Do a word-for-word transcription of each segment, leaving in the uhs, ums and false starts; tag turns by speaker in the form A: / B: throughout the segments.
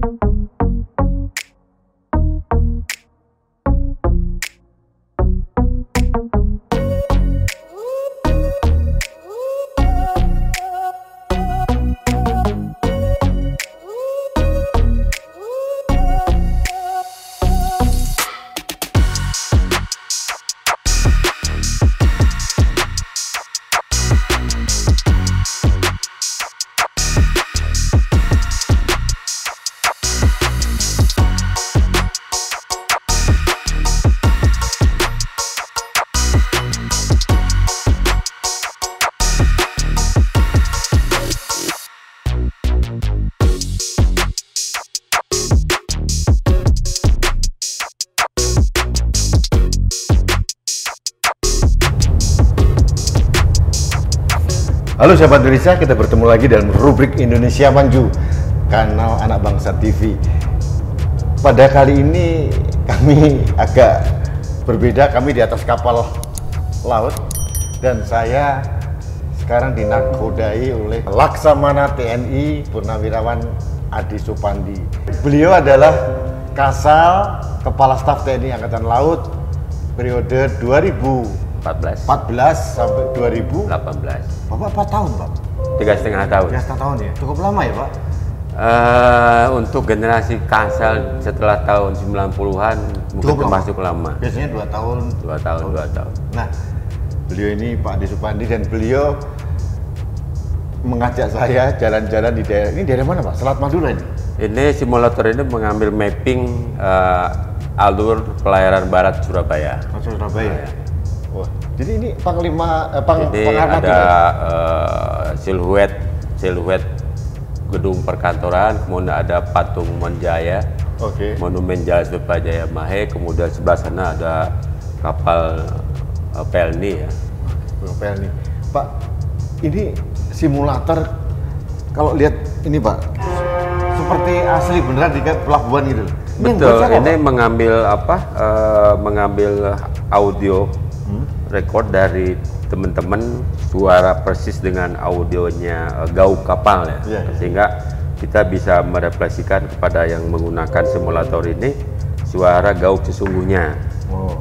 A: Halo sahabat Indonesia, kita bertemu lagi dalam rubrik Indonesia Maju, kanal Anak Bangsa T V. Pada kali ini kami agak berbeda, kami di atas kapal laut dan saya sekarang dinakodai oleh Laksamana T N I Purnawirawan Adi Supandi. Beliau adalah Kasal Kepala Staf T N I Angkatan Laut periode dua ribu empat belas sampai dua ribu
B: delapan belas.
A: Bapak empat tahun, Pak?
B: Tiga setengah tahun.
A: Tiga setengah tahun ya? Cukup lama ya, Pak?
B: Uh, untuk generasi Kasal setelah tahun sembilan puluhan mungkin termasuk lama.
A: Biasanya dua tahun.
B: Dua tahun, tahun. dua tahun.
A: Nah, beliau ini Pak Adi Supandi dan beliau mengajak saya jalan-jalan di daerah ini. Daerah mana, Pak? Selat Madura ini?
B: Ini simulator ini mengambil mapping uh, alur pelayaran barat Surabaya.
A: Oh, Surabaya. Nah, ya. Wah, jadi ini Panglima, eh, Pang,
B: Jadi ada uh, siluet, siluet gedung perkantoran, kemudian ada patung Monjaya,
A: okay.
B: Monumen Jaya Surabaya Mahe, kemudian sebelah sana ada kapal uh, Pelni ya.
A: Pelni. Pak, ini simulator, kalau lihat ini Pak, seperti asli beneran di pelabuhan gitu. Ini
B: betul, ini apa, mengambil apa? Uh, mengambil audio record dari teman-teman, suara persis dengan audionya uh, gauk kapal ya, yeah, yeah. Sehingga kita bisa merefleksikan kepada yang menggunakan simulator ini suara gauk sesungguhnya.
A: Oh.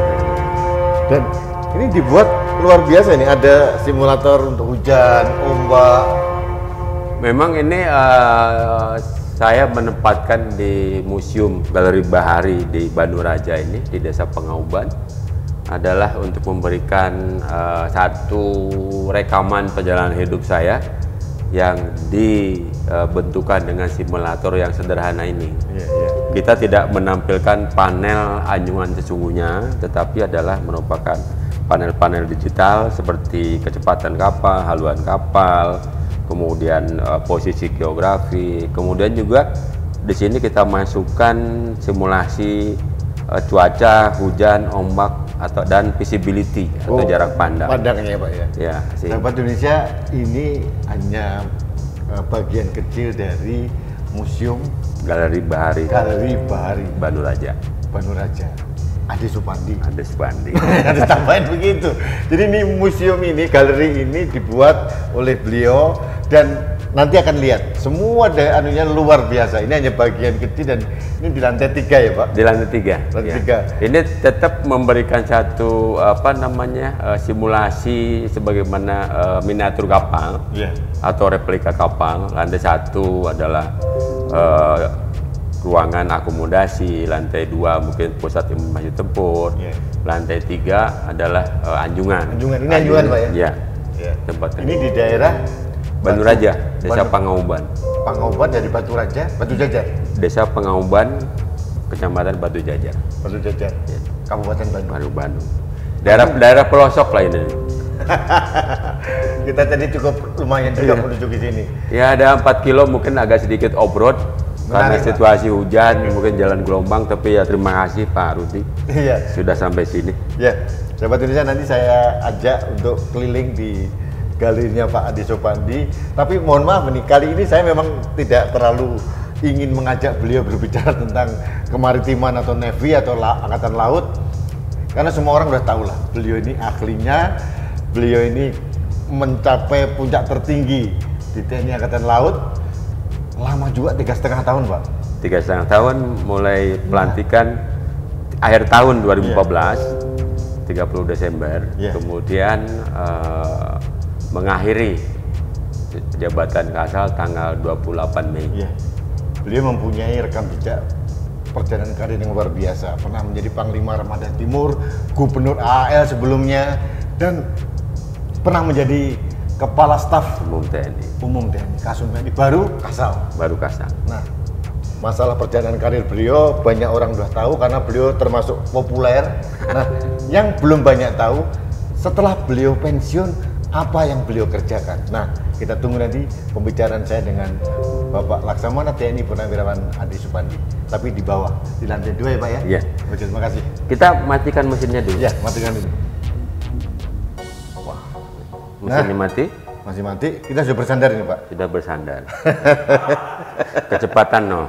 A: Dan ini dibuat luar biasa, ini ada simulator untuk hujan, ombak. Memang
B: ini uh, saya menempatkan di Museum Galeri Bahari di Bandung Raja ini di Desa Pengauban adalah untuk memberikan uh, satu rekaman perjalanan hidup saya yang dibentukan uh, dengan simulator yang sederhana ini. Yeah, yeah. Kita tidak menampilkan panel anjungan sesungguhnya, tetapi adalah merupakan panel-panel digital seperti kecepatan kapal, haluan kapal, kemudian uh, posisi geografi, kemudian juga di sini kita masukkan simulasi uh, cuaca, hujan, ombak, atau dan visibility atau oh, jarak pandang.
A: Pandangnya ya Pak ya.
B: Ya.
A: Sahabat Indonesia, ini hanya uh, bagian kecil dari Museum
B: Galeri Bahari.
A: Galeri Bahari.
B: Bandung Raja.
A: Bandung Raja. Adi Supandi.
B: Adi Supandi.
A: Ada tambahan begitu. Jadi ini museum ini, galeri ini dibuat oleh beliau dan nanti akan lihat semua dari anunya luar biasa. Ini hanya bagian kecil dan ini di lantai tiga ya Pak?
B: Di lantai tiga.
A: Lantai
B: ya.
A: tiga.
B: Ini tetap memberikan satu apa namanya uh, simulasi sebagaimana uh, miniatur kapal yeah. atau replika kapal. Lantai satu adalah uh, ruangan akomodasi, lantai dua mungkin pusat informasi tempur, yeah. lantai tiga adalah uh, anjungan.
A: Anjungan ini anjungan, anjungan Pak ya?
B: Iya.
A: Yeah.
B: Tempat
A: ini di daerah
B: Bandung Raja, Desa Pengauban.
A: Pengauban dari Batu Raja, Batu Jajar.
B: Desa Pengauban, Kecamatan Batu Jajar.
A: Batu Jajar, ya. Kabupaten Bandung.
B: Bandung, Bandung. Daerah daerah pelosok lah ini.
A: Kita tadi cukup lumayan juga menuju ke sini.
B: Ya ada empat kilo, mungkin agak sedikit off-road karena situasi hujan, mungkin jalan gelombang. Tapi ya terima kasih Pak Rudi.
A: Iya.
B: Sudah sampai sini.
A: Ya, sahabat Indonesia, nanti saya ajak untuk keliling di galerinya Pak Adi Supandi. Tapi mohon maaf nih, kali ini saya memang tidak terlalu ingin mengajak beliau berbicara tentang kemaritiman atau Navy atau la Angkatan Laut, karena semua orang udah tahu lah, beliau ini ahlinya, beliau ini mencapai puncak tertinggi di T N I Angkatan Laut, lama juga tiga setengah tahun Pak.
B: tiga setengah tahun mulai pelantikan akhir tahun dua ribu empat belas, yeah. tiga puluh Desember, yeah. kemudian uh, mengakhiri jabatan Kasal tanggal dua puluh delapan Mei.
A: Yeah. Beliau mempunyai rekam jejak perjalanan karir yang luar biasa, pernah menjadi Panglima Armada Timur, Gubernur A A L sebelumnya, dan pernah menjadi Kepala Staf
B: Umum T N I.
A: Umum T N I, Kasum T N I, baru Kasal.
B: Baru Kasal.
A: Nah, masalah perjalanan karir beliau banyak orang sudah tahu karena beliau termasuk populer. Nah, yang belum banyak tahu, setelah beliau pensiun, apa yang beliau kerjakan. Nah, kita tunggu nanti pembicaraan saya dengan Bapak Laksamana T N I Purnawirawan Adi Supandi. Tapi di bawah, di lantai dua ya Pak ya?
B: Iya.
A: Oke, terima kasih.
B: Kita matikan mesinnya dulu.
A: Ya, matikan dulu.
B: Wah, mesinnya nah, mati?
A: Masih mati. Kita sudah bersandar ini Pak?
B: Sudah bersandar. Kecepatan no.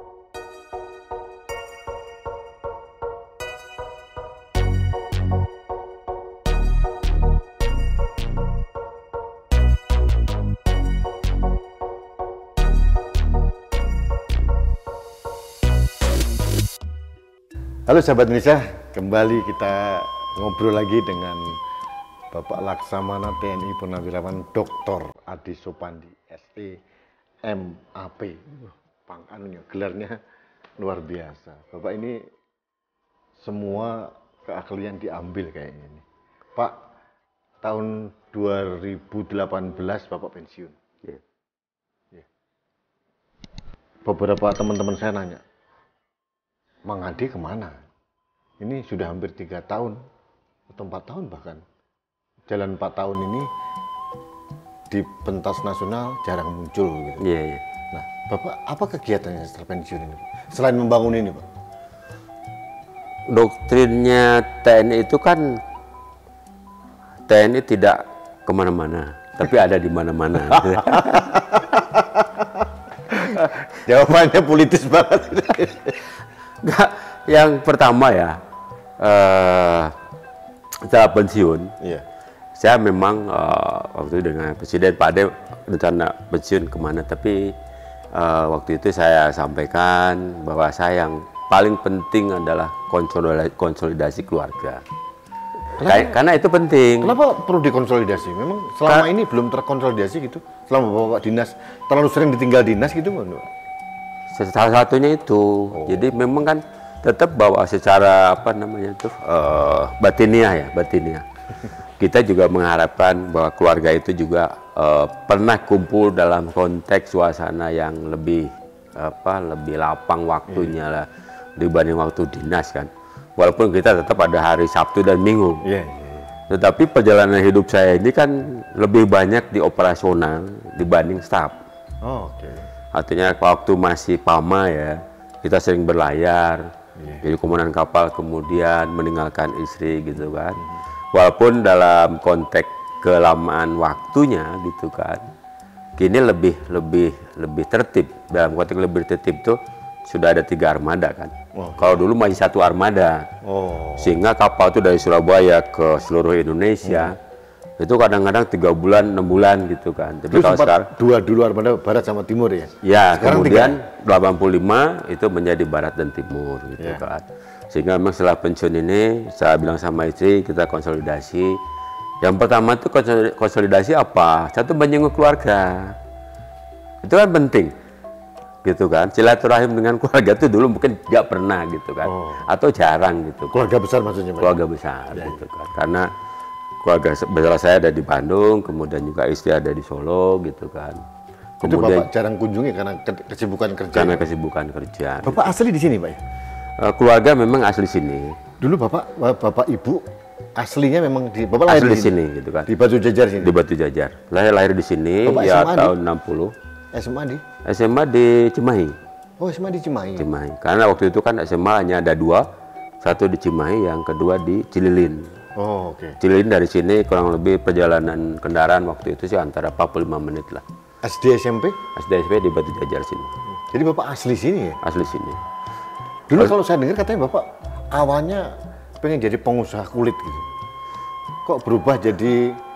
A: Halo sahabat Indonesia, kembali kita ngobrol lagi dengan Bapak Laksamana T N I Purnawirawan Doktor Adi Supandi, S E M A P. Pang anunya, gelarnya luar biasa. Bapak ini semua keahlian diambil kayaknya ini. Pak, tahun dua ribu delapan belas Bapak pensiun.
B: Yeah.
A: Yeah. Beberapa teman-teman saya nanya, Mang Adi kemana? Ini sudah hampir tiga tahun atau empat tahun bahkan. Jalan empat tahun ini di pentas nasional jarang muncul gitu.
B: Iya, yeah, iya. Yeah.
A: Nah, Bapak apa kegiatannya setelah pensiun ini, Pak? Selain membangun ini, Pak?
B: Doktrinnya T N I itu kan T N I tidak kemana-mana, tapi ada di mana-mana.
A: Jawabannya politis banget.
B: Enggak, yang pertama ya, uh, setelah pensiun, yeah. saya memang uh, waktu itu dengan Presiden Pak Ade rencana pensiun kemana, tapi uh, waktu itu saya sampaikan bahwa saya yang paling penting adalah konsolidasi, konsolidasi keluarga. Kenapa, karena itu penting. Kenapa
A: perlu dikonsolidasi? Memang selama Ka ini belum terkonsolidasi gitu? Selama Bapak dinas, terlalu sering ditinggal dinas gitu, Pak?
B: Salah satunya itu. Oh. Jadi memang kan tetap bahwa secara apa namanya itu uh, batiniah ya, batiniah. Kita juga mengharapkan bahwa keluarga itu juga uh, pernah kumpul dalam konteks suasana yang lebih apa, lebih lapang waktunya yeah. lah dibanding waktu dinas kan. Walaupun kita tetap ada hari Sabtu dan Minggu. Yeah, yeah, yeah. Tetapi perjalanan hidup saya ini kan lebih banyak di operasional dibanding staf. Oh, oke. Okay. Artinya waktu masih Pama ya, kita sering berlayar, yeah. jadi komandan kapal kemudian meninggalkan istri gitu kan. Mm-hmm. Walaupun dalam konteks kelamaan waktunya gitu kan, kini lebih lebih lebih tertib. Dalam konteks lebih tertib tuh sudah ada tiga armada kan. Oh. Kalau dulu masih satu armada, oh. sehingga kapal tuh dari Surabaya ke seluruh Indonesia. Mm-hmm. Itu kadang-kadang tiga bulan, enam bulan gitu kan. Tapi kalau sekarang
A: dua dulu armada barat sama timur ya.
B: Ya, sekarang kemudian tiga. delapan puluh lima itu menjadi barat dan timur gitu yeah. kan. Sehingga memang setelah pensiun ini saya bilang sama istri kita konsolidasi. Yang pertama itu konsolidasi apa? Satu menjenguk keluarga. Itu kan penting. Gitu kan. Silaturahim dengan keluarga itu dulu mungkin nggak pernah gitu kan. Oh. Atau jarang gitu.
A: Keluarga besar maksudnya?
B: Keluarga besar ya. gitu kan. Karena keluarga besar saya ada di Bandung, kemudian juga istri ada di Solo, gitu kan.
A: Kemudian, itu Bapak jarang kunjungi karena kesibukan kerja?
B: Karena kesibukan kerja.
A: Bapak gitu. Asli di sini, Pak?
B: Uh, keluarga memang asli sini.
A: Dulu Bapak, Bapak Ibu aslinya memang di, Bapak lahir
B: asli
A: di sini?
B: sini, gitu kan.
A: Di Batu Jajar sini? Di
B: Batu Jajar. Lahir lahir di sini, Bapak ya S M A tahun di? enam puluh.
A: S M A di?
B: S M A di Cimahi.
A: Oh, S M A di Cimahi? Cimahi.
B: Karena waktu itu kan S M A hanya ada dua, satu di Cimahi, yang kedua di Cililin.
A: Oh, oke. Okay.
B: Cililin dari sini kurang lebih perjalanan kendaraan waktu itu sih antara empat puluh lima menit lah.
A: S D S M P?
B: S D S M P di Batu Jajar sini.
A: Jadi Bapak asli sini ya?
B: Asli sini.
A: Dulu kalau saya dengar katanya Bapak awalnya pengen jadi pengusaha kulit gitu. Kok berubah jadi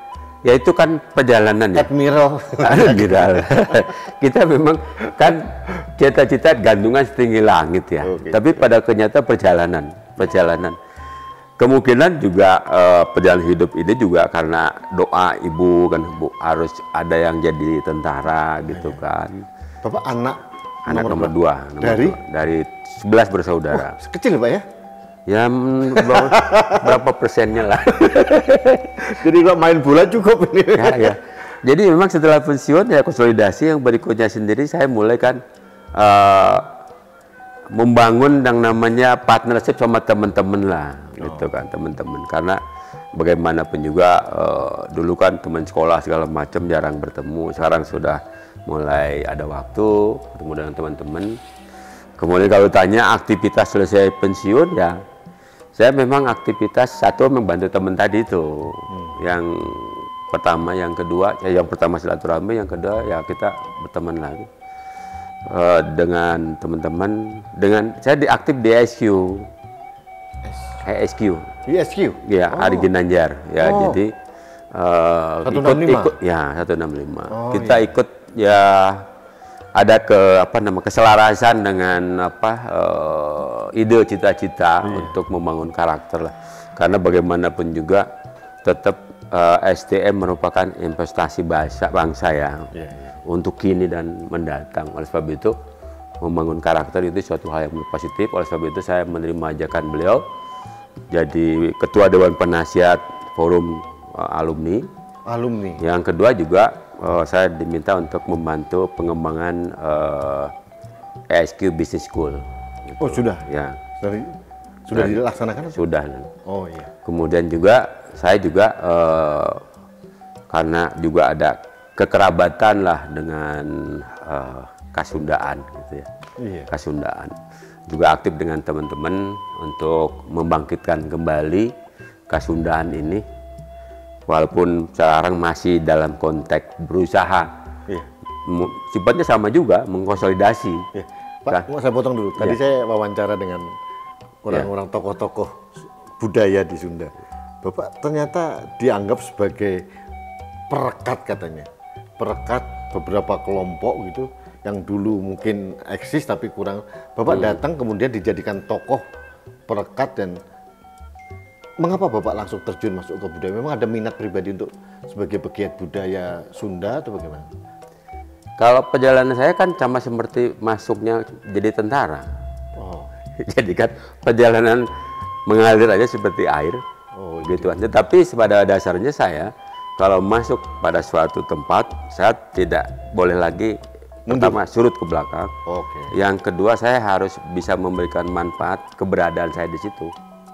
B: Ya itu kan perjalanan ya.
A: Admiral.
B: Admiral. Kita memang kan cita-cita gantungan setinggi langit ya.
A: Okay.
B: Tapi pada kenyataan perjalanan, perjalanan. Kemungkinan juga uh, perjalanan hidup ini juga karena doa ibu kan, Bu, harus ada yang jadi tentara gitu kan.
A: Bapak anak
B: Anak nomor, nomor dua. Nomor
A: dari?
B: Dua. Dari sebelas bersaudara.
A: Oh, kecil Pak ya?
B: Ya berapa, berapa persennya lah.
A: Jadi kalau main bola cukup ini.
B: Ya, ya. Jadi memang setelah pensiun ya konsolidasi yang berikutnya sendiri saya mulai kan uh, membangun yang namanya partnership sama teman-teman lah, oh. gitu kan teman-teman. Karena bagaimanapun juga uh, dulu kan teman sekolah segala macam jarang bertemu. Sekarang sudah mulai ada waktu ketemu dengan teman-teman. Kemudian kalau tanya aktivitas selesai pensiun ya, saya memang aktivitas satu membantu teman tadi itu, hmm. yang pertama, yang kedua, ya yang pertama silaturahmi, yang kedua ya kita berteman lagi uh, dengan teman-teman. Dengan saya diaktif di I S Q, I S Q,
A: I S Q,
B: ya, oh. Ari Ginanjar, ya, oh. Jadi uh, ikut, ikut, ya seratus enam puluh lima. Oh, kita iya. ikut ya. Ada ke apa nama keselarasan dengan apa uh, ide cita-cita yeah. untuk membangun karakter lah. Karena bagaimanapun juga tetap uh, S D M merupakan investasi bahasa bangsa ya, yeah, yeah. untuk kini dan mendatang. Oleh sebab itu membangun karakter itu suatu hal yang positif. Oleh sebab itu saya menerima ajakan beliau jadi ketua Dewan Penasihat Forum uh, Alumni.
A: Alumni. Yang
B: kedua juga Uh, saya diminta untuk membantu pengembangan uh, I S Q Business School. Gitu.
A: Oh sudah?
B: Ya.
A: Dari, sudah Dan, dilaksanakan?
B: Sudah.
A: Oh iya.
B: Kemudian juga saya juga uh, karena juga ada kekerabatan lah dengan uh, Kasundaan, gitu ya. Iya. Kasundaan. Juga aktif dengan teman-teman untuk membangkitkan kembali Kasundaan ini. Walaupun sekarang masih dalam konteks berusaha, iya. sifatnya sama juga, mengkonsolidasi.
A: Iya. Pak, kan? Mau saya potong dulu. Tadi iya. saya wawancara dengan orang-orang iya. tokoh-tokoh budaya di Sunda. Bapak ternyata dianggap sebagai perekat katanya. Perekat beberapa kelompok gitu, yang dulu mungkin eksis tapi kurang. Bapak hmm. datang kemudian dijadikan tokoh perekat dan mengapa Bapak langsung terjun masuk ke budaya? Memang ada minat pribadi untuk sebagai pegiat budaya Sunda atau bagaimana?
B: Kalau perjalanan saya kan sama seperti masuknya jadi tentara. Oh. Jadi kan perjalanan mengalir aja seperti air. Oh, gitu aja. Tapi pada dasarnya saya kalau masuk pada suatu tempat, saya tidak boleh lagi pertama surut ke belakang. Okay. Yang kedua saya harus bisa memberikan manfaat keberadaan saya di situ.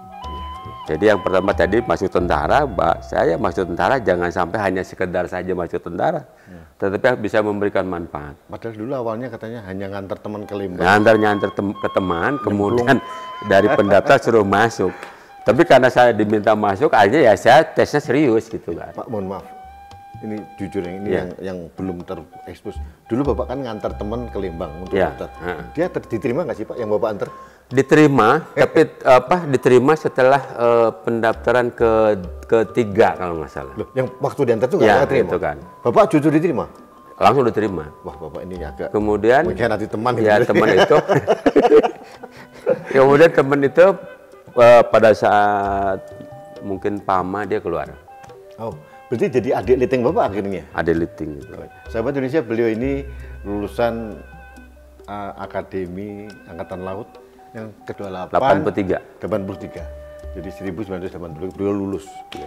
B: Jadi yang pertama tadi masuk tentara, Mbak, saya masuk tentara jangan sampai hanya sekedar saja masuk tentara, ya. Tetapi bisa memberikan manfaat.
A: Padahal dulu awalnya katanya hanya ngantar teman ke Lembang.
B: Ngantar-ngantar tem ke teman, kemudian dari pendaftar suruh masuk. Tapi karena saya diminta masuk, akhirnya ya saya tesnya serius gitu kan.
A: Pak, mohon maaf, ini jujur ini ya. yang yang belum terekspos. Dulu Bapak kan ngantar teman ke Lembang untuk
B: ya.
A: daftar. Dia diterima nggak sih Pak yang Bapak antar?
B: Diterima, tapi apa diterima setelah uh, pendaftaran ke ketiga kalau nggak salah.
A: Loh, yang waktu diantar itu nggak
B: ya,
A: terima?
B: Itu kan.
A: Bapak jujur diterima?
B: Langsung diterima.
A: Wah Bapak ini agak.
B: Kemudian.
A: Mengkhianati teman.
B: Ya teman itu. Kemudian teman itu uh, pada saat mungkin Pama dia keluar.
A: Oh, berarti jadi adik liting Bapak akhirnya?
B: Adik liting. Gitu.
A: Sahabat Indonesia, beliau ini lulusan uh, Akademi Angkatan Laut yang kedua
B: delapan puluh tiga.
A: delapan puluh tiga. Jadi seribu sembilan ratus delapan puluh beliau lulus. Ya.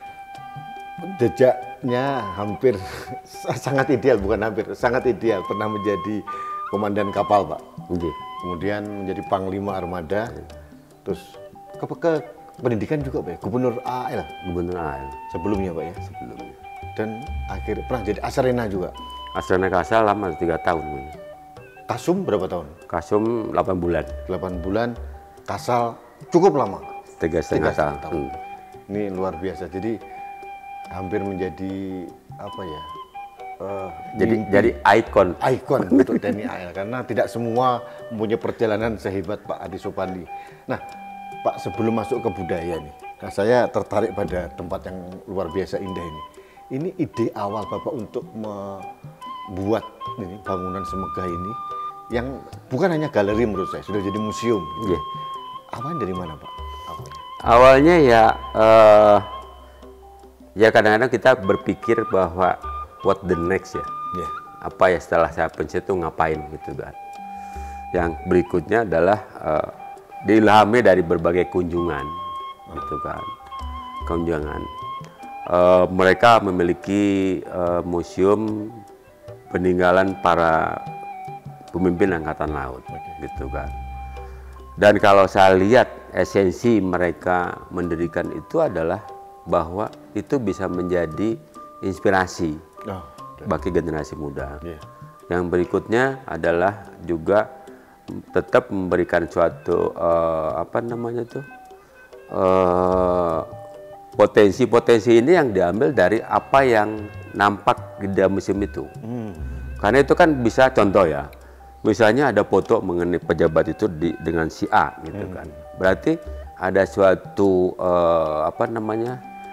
A: Jejaknya hampir sangat ideal, bukan hampir, sangat ideal. Pernah menjadi komandan kapal, Pak.
B: Okay.
A: Kemudian menjadi panglima armada. Okay. Terus ke, ke pendidikan juga, Pak ya? Gubernur A L.
B: Gubernur A L.
A: Sebelumnya, Pak ya?
B: Sebelumnya.
A: Dan akhirnya pernah jadi Asarena juga.
B: Asarena Kasal lama tiga tahun.
A: Kasum berapa tahun?
B: Kasum delapan bulan.
A: delapan bulan, Kasal cukup lama.
B: Tiga setengah
A: tahun. Hmm. Ini luar biasa. Jadi hampir menjadi apa ya? Uh,
B: jadi mimpi, jadi ikon.
A: Ikon untuk T N I A L karena tidak semua mempunyai perjalanan sehebat Pak Adi Supandi. Nah, Pak sebelum masuk ke budaya nih, nah saya tertarik pada tempat yang luar biasa indah ini. ini ide awal Bapak untuk membuat ini bangunan semegah ini yang bukan hanya galeri menurut saya, sudah jadi museum. Gitu.
B: Yeah.
A: Awalnya dari mana Pak? Awalnya,
B: Awalnya ya, uh, ya kadang-kadang kita berpikir bahwa what the next ya,
A: yeah.
B: apa ya setelah saya pensiun itu ngapain gitu kan. Yang berikutnya adalah uh, diilhami dari berbagai kunjungan, oh. gitu kan, kunjungan. Uh, mereka memiliki uh, museum peninggalan para pemimpin angkatan laut, okay. gitu kan. Dan kalau saya lihat esensi mereka mendirikan itu adalah bahwa itu bisa menjadi inspirasi oh, bagi generasi muda. Yeah. Yang berikutnya adalah juga tetap memberikan suatu uh, apa namanya tuh uh, potensi-potensi ini yang diambil dari apa yang nampak di dalam museum itu. Hmm. Karena itu kan bisa contoh ya. Misalnya ada foto mengenai pejabat itu di, dengan si A gitu hmm. kan. Berarti ada suatu uh, apa namanya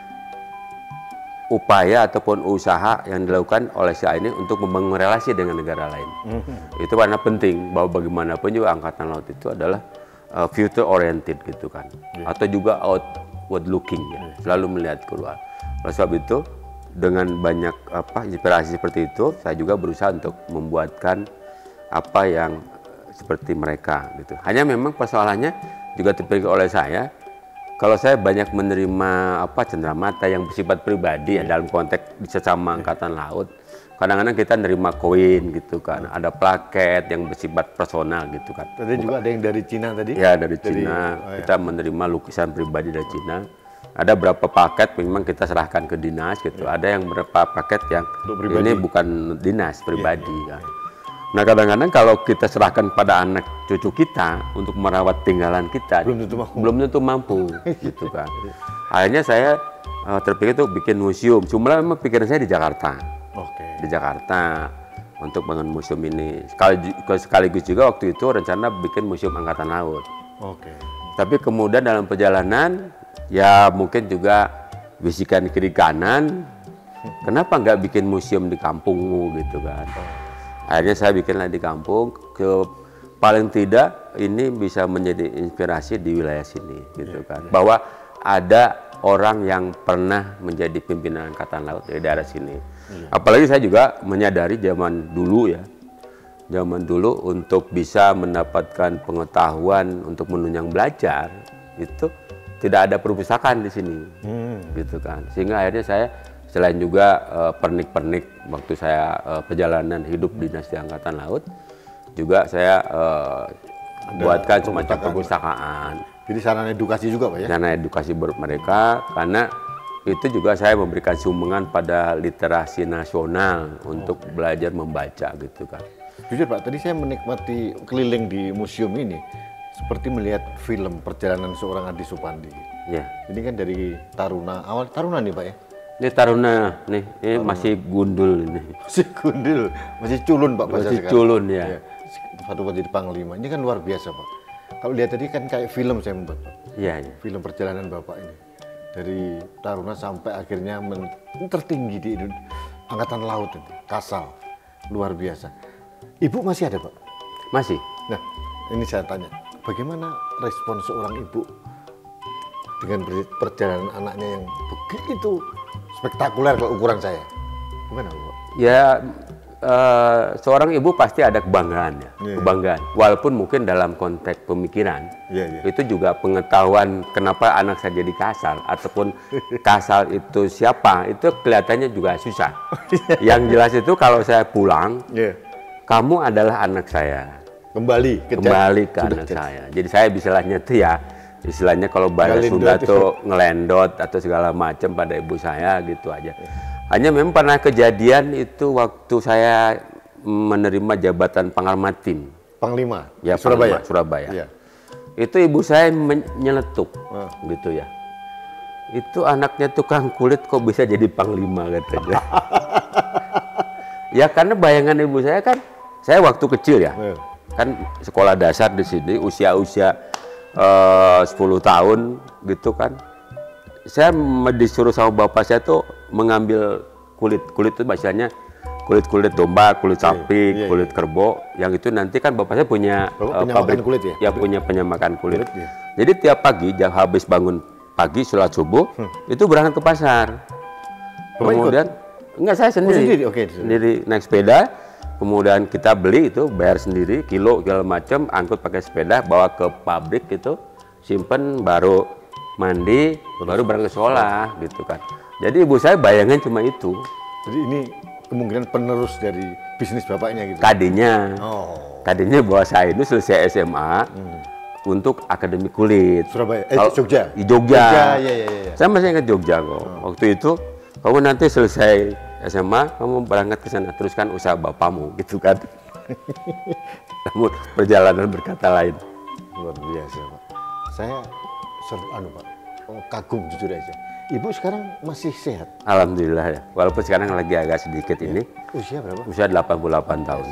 B: upaya ataupun usaha yang dilakukan oleh si A ini untuk membangun relasi dengan negara lain. Hmm. Itu karena penting bahwa bagaimanapun juga angkatan laut itu adalah uh, future oriented gitu kan. Yeah. Atau juga outward looking ya, yeah. selalu melihat keluar. Oleh sebab itu dengan banyak apa inspirasi seperti itu, saya juga berusaha untuk membuatkan apa yang seperti mereka gitu. Hanya memang persoalannya juga terpikir oleh saya, kalau saya banyak menerima apa cenderamata yang bersifat pribadi ya dalam konteks sesama angkatan laut, kadang-kadang kita nerima koin gitu kan, ada plaket yang bersifat personal gitu kan.
A: Tadi juga ada yang dari Cina tadi?
B: Ya dari Cina, dari, oh, kita ya. menerima lukisan pribadi dari Cina. Ada berapa paket memang kita serahkan ke dinas gitu, ya. Ada yang berapa paket yang ini bukan dinas pribadi ya, ya. kan. Nah kadang-kadang kalau kita serahkan pada anak cucu kita untuk merawat tinggalan kita,
A: belum tentu mampu,
B: belum tentu mampu gitu kan. Akhirnya saya uh, terpikir tuh bikin museum. Cuma memang pikiran saya di Jakarta,
A: okay.
B: di Jakarta untuk bangun museum ini. Sekaligus, sekaligus juga waktu itu rencana bikin museum angkatan laut.
A: Okay.
B: Tapi kemudian dalam perjalanan ya mungkin juga bisikan kiri kanan, kenapa nggak bikin museum di kampungmu gitu kan. Akhirnya saya bikinlah di kampung, ke paling tidak ini bisa menjadi inspirasi di wilayah sini gitu kan. Bahwa ada orang yang pernah menjadi pimpinan angkatan laut dari daerah sini. Apalagi saya juga menyadari zaman dulu ya, zaman dulu untuk bisa mendapatkan pengetahuan untuk menunjang belajar itu tidak ada perpustakaan di sini, hmm. gitu kan. Sehingga akhirnya saya selain juga uh, pernik-pernik waktu saya uh, perjalanan hidup di Dinasti Angkatan Laut, juga saya uh, buatkan semacam perpustakaan.
A: Jadi sarana edukasi juga Pak ya?
B: Sarana edukasi buat mereka, karena itu juga saya memberikan sumbangan pada literasi nasional untuk okay. belajar membaca gitu kan.
A: Jujur Pak, tadi saya menikmati keliling di museum ini, seperti melihat film perjalanan seorang Adi Supandi.
B: Ya.
A: Ini kan dari Taruna, awal Taruna nih Pak ya?
B: Ini Taruna, nih, ini Taruna. Masih gundul ini.
A: Masih gundul, masih culun Pak.
B: Masih culun ya. ya.
A: Satu jadi Panglima, ini kan luar biasa Pak. Kalau lihat tadi kan kayak film saya membuat Pak.
B: Iya. Ya.
A: Film perjalanan Bapak ini. Dari Taruna sampai akhirnya men tertinggi di Angkatan Laut itu, Kasal. Luar biasa. Ibu masih ada Pak?
B: Masih.
A: Nah, ini saya tanya, bagaimana respon seorang ibu dengan perjalanan anaknya yang begitu spektakuler kalau ukuran saya? Gimana Bu?
B: Ya, uh, seorang ibu pasti ada kebanggaan ya, yeah. kebanggaan. Walaupun mungkin dalam konteks pemikiran, yeah, yeah. itu juga pengetahuan kenapa anak saya jadi kasal, ataupun kasal itu siapa, itu kelihatannya juga susah. Yang jelas itu kalau saya pulang, yeah. kamu adalah anak saya.
A: Kembali ke,
B: Kembali ke anak jadi. saya. Jadi saya istilahnya tuh ya, istilahnya kalau bahasa Sunda tuh ngelendot atau segala macam pada ibu saya gitu aja. Hanya memang pernah kejadian itu waktu saya menerima jabatan Panglima Tim.
A: Panglima?
B: Ya,
A: Surabaya?
B: Panglima, Surabaya.
A: Ya.
B: Itu ibu saya menyeletuk, oh. gitu ya. Itu anaknya tukang kulit kok bisa jadi Panglima katanya. Ya karena bayangan ibu saya kan, saya waktu kecil ya. Yeah. Kan sekolah dasar di sini usia-usia uh, sepuluh tahun gitu kan, saya disuruh sama bapak saya tuh mengambil kulit. Kulit itu misalnya kulit-kulit domba, kulit sapi,
A: iya, iya.
B: kulit kerbau, yang itu nanti kan bapak saya punya
A: Bapak
B: uh,
A: penyamakan
B: pabrik
A: kulit ya?
B: ya punya penyamakan kulit.
A: Kulit, iya.
B: Jadi tiap pagi jam habis bangun pagi sholat subuh hmm. itu berangkat ke pasar.
A: Bapak
B: Kemudian ikut? Enggak, saya sendiri.
A: Oh, sendiri? Oke,
B: sendiri naik sepeda. Kemudian kita beli itu bayar sendiri kilo segala macam, angkut pakai sepeda bawa ke pabrik itu, simpen baru mandi, Betul. baru berangkat ke sekolah gitu kan. Jadi ibu saya bayangin cuma itu.
A: Jadi ini kemungkinan penerus dari bisnis bapaknya gitu.
B: Tadinya,
A: oh.
B: tadinya bahwa saya itu selesai S M A hmm. untuk akademi kulit.
A: Surabaya, eh
B: Kalo,
A: Jogja.
B: Di Jogja.
A: Jogja ya, ya, ya.
B: Saya masih ingat Jogja kok. Oh. Waktu itu kamu nanti selesai S M A, kamu berangkat ke sana teruskan usaha bapakmu, gitu kan? Namun perjalanan berkata lain.
A: Luar biasa Pak. Saya ser, anu Pak, oh, kagum jujur aja. Ibu sekarang masih sehat?
B: Alhamdulillah ya. Walaupun sekarang lagi agak sedikit ya. Ini.
A: Usia berapa?
B: Usia delapan puluh delapan tahun.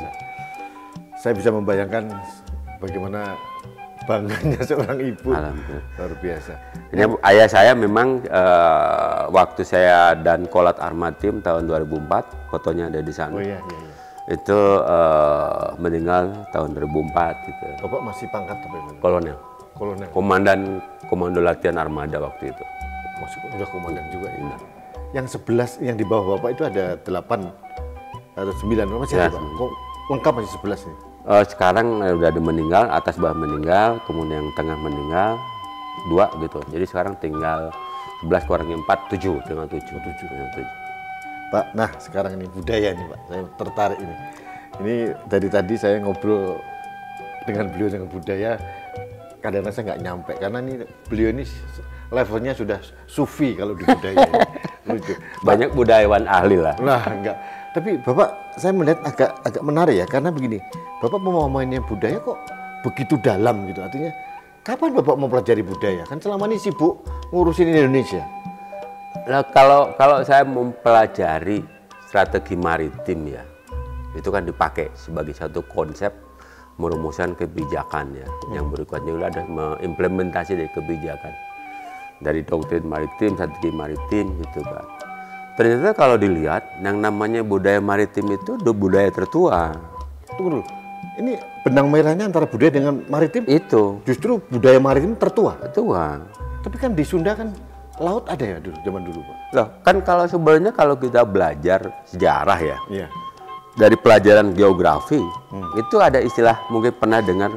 A: Saya bisa membayangkan bagaimana bangganya seorang ibu.
B: Alhamdulillah.
A: Luar biasa.
B: Ini ayah saya memang uh, waktu saya dan Kolat Armatim tahun dua ribu empat, fotonya ada di sana.
A: Oh iya, iya, iya.
B: Itu uh, meninggal tahun dua ribu empat gitu.
A: Bapak masih pangkat apa itu?
B: Kolonel.
A: Kolonel.
B: Komandan Komando Latihan Armada waktu itu.
A: Masih udah komandan juga ya. Nah. Yang sebelas yang di bawah Bapak itu ada delapan atau sembilan masih
B: ya,
A: ada Pak? Kok lengkap masih sebelas nih?
B: Uh, sekarang uh, udah ada meninggal, atas bawah meninggal, kemudian yang tengah meninggal, dua gitu. Jadi sekarang tinggal sebelas kurangi empat, tujuh, tinggal tujuh. tujuh. Tinggal tujuh.
A: Pak, nah sekarang ini budaya nih Pak, saya tertarik ini. Ini dari tadi saya ngobrol dengan beliau dengan budaya, kadang-kadang saya nggak nyampe, karena ini beliau ini levelnya sudah sufi kalau di budaya. Lucu.
B: Banyak budayawan ahli lah.
A: Nah, enggak. Tapi Bapak, saya melihat agak agak menarik ya, karena begini, Bapak pemahamannya budaya kok begitu dalam gitu. Artinya, kapan Bapak mau pelajari budaya? Kan selama ini sibuk ngurusin Indonesia.
B: Nah, kalau kalau saya mempelajari strategi maritim ya, itu kan dipakai sebagai satu konsep merumuskan kebijakan ya. Hmm. Yang berikutnya juga ada mengimplementasi dari kebijakan. Dari doktrin maritim, strategi maritim gitu kan. Ternyata kalau dilihat, yang namanya budaya maritim itu udah budaya tertua.
A: Tunggu dulu, ini benang merahnya antara budaya dengan maritim?
B: Itu.
A: Justru budaya maritim tertua?
B: Tertua.
A: Tapi kan di Sunda kan laut ada ya dulu, zaman dulu Pak?
B: Loh, kan kalau sebenarnya kalau kita belajar sejarah ya,
A: iya.
B: Dari pelajaran geografi, hmm. itu ada istilah, mungkin pernah dengar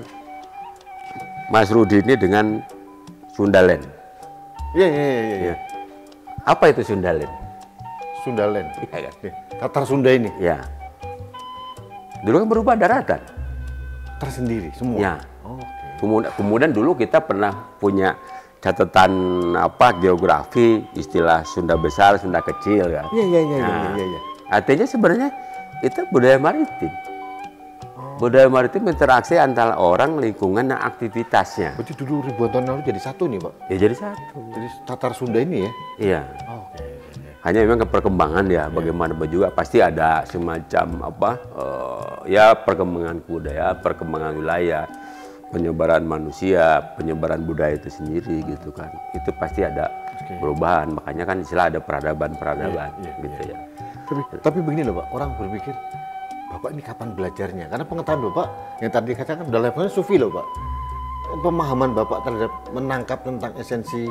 B: Mas Rudi ini dengan Sundaland.
A: Iya, iya, iya. Ya.
B: Apa itu Sundaland?
A: Sundaland.
B: Iya kan?
A: Tatar Sunda ini?
B: Ya. Dulu kan berubah daratan.
A: Tersendiri semua?
B: Ya.
A: Oh, okay.
B: Kemudian, kemudian dulu kita pernah punya catatan apa geografi, istilah Sunda besar, Sunda kecil kan?
A: Iya, iya, iya.
B: Nah,
A: iya, iya.
B: artinya sebenarnya itu budaya maritim. Oh. Budaya maritim interaksi antara orang, lingkungan, dan aktivitasnya.
A: Berarti dulu ribuan tahun lalu jadi satu nih Pak?
B: Ya jadi satu.
A: Jadi Tatar Sunda ini ya?
B: Iya.
A: Oh, oke. Okay.
B: Hanya memang perkembangan ya, bagaimana juga pasti ada semacam apa, uh, ya perkembangan kebudayaan, perkembangan wilayah, penyebaran manusia, penyebaran budaya itu sendiri gitu kan. Itu pasti ada okay. perubahan, makanya kan istilah ada peradaban-peradaban yeah, yeah, gitu yeah. ya.
A: Tapi, tapi begini loh Pak, orang berpikir, Bapak ini kapan belajarnya? Karena pengetahuan Bapak, yang tadi dikatakan udah levelnya sufi loh Pak. Pemahaman Bapak terhadap menangkap tentang esensi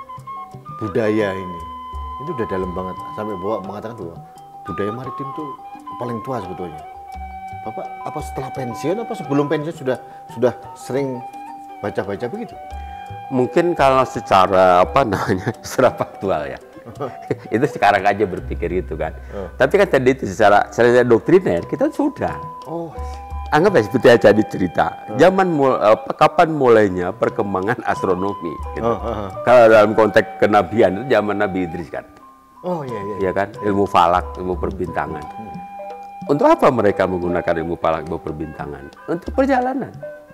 A: budaya ini, itu udah dalam banget. Sampai Bapak mengatakan bahwa budaya maritim itu paling tua sebetulnya. Bapak apa setelah pensiun, apa sebelum pensiun sudah sudah sering baca-baca begitu?
B: Mungkin kalau secara apa namanya, secara faktual ya. Itu sekarang aja berpikir gitu kan. Oh. Tapi kan tadi itu secara secara doktriner kita sudah. Oh. Anggap ya seperti aja cerita. Oh. Zaman mul, apa, kapan mulainya perkembangan astronomi? Gitu. Oh, oh, oh. Kalau dalam konteks kenabian itu zaman Nabi Idris kan. Oh iya iya. Iya kan, ilmu falak, ilmu perbintangan. Hmm. Untuk apa mereka menggunakan ilmu falak, ilmu perbintangan? Untuk perjalanan.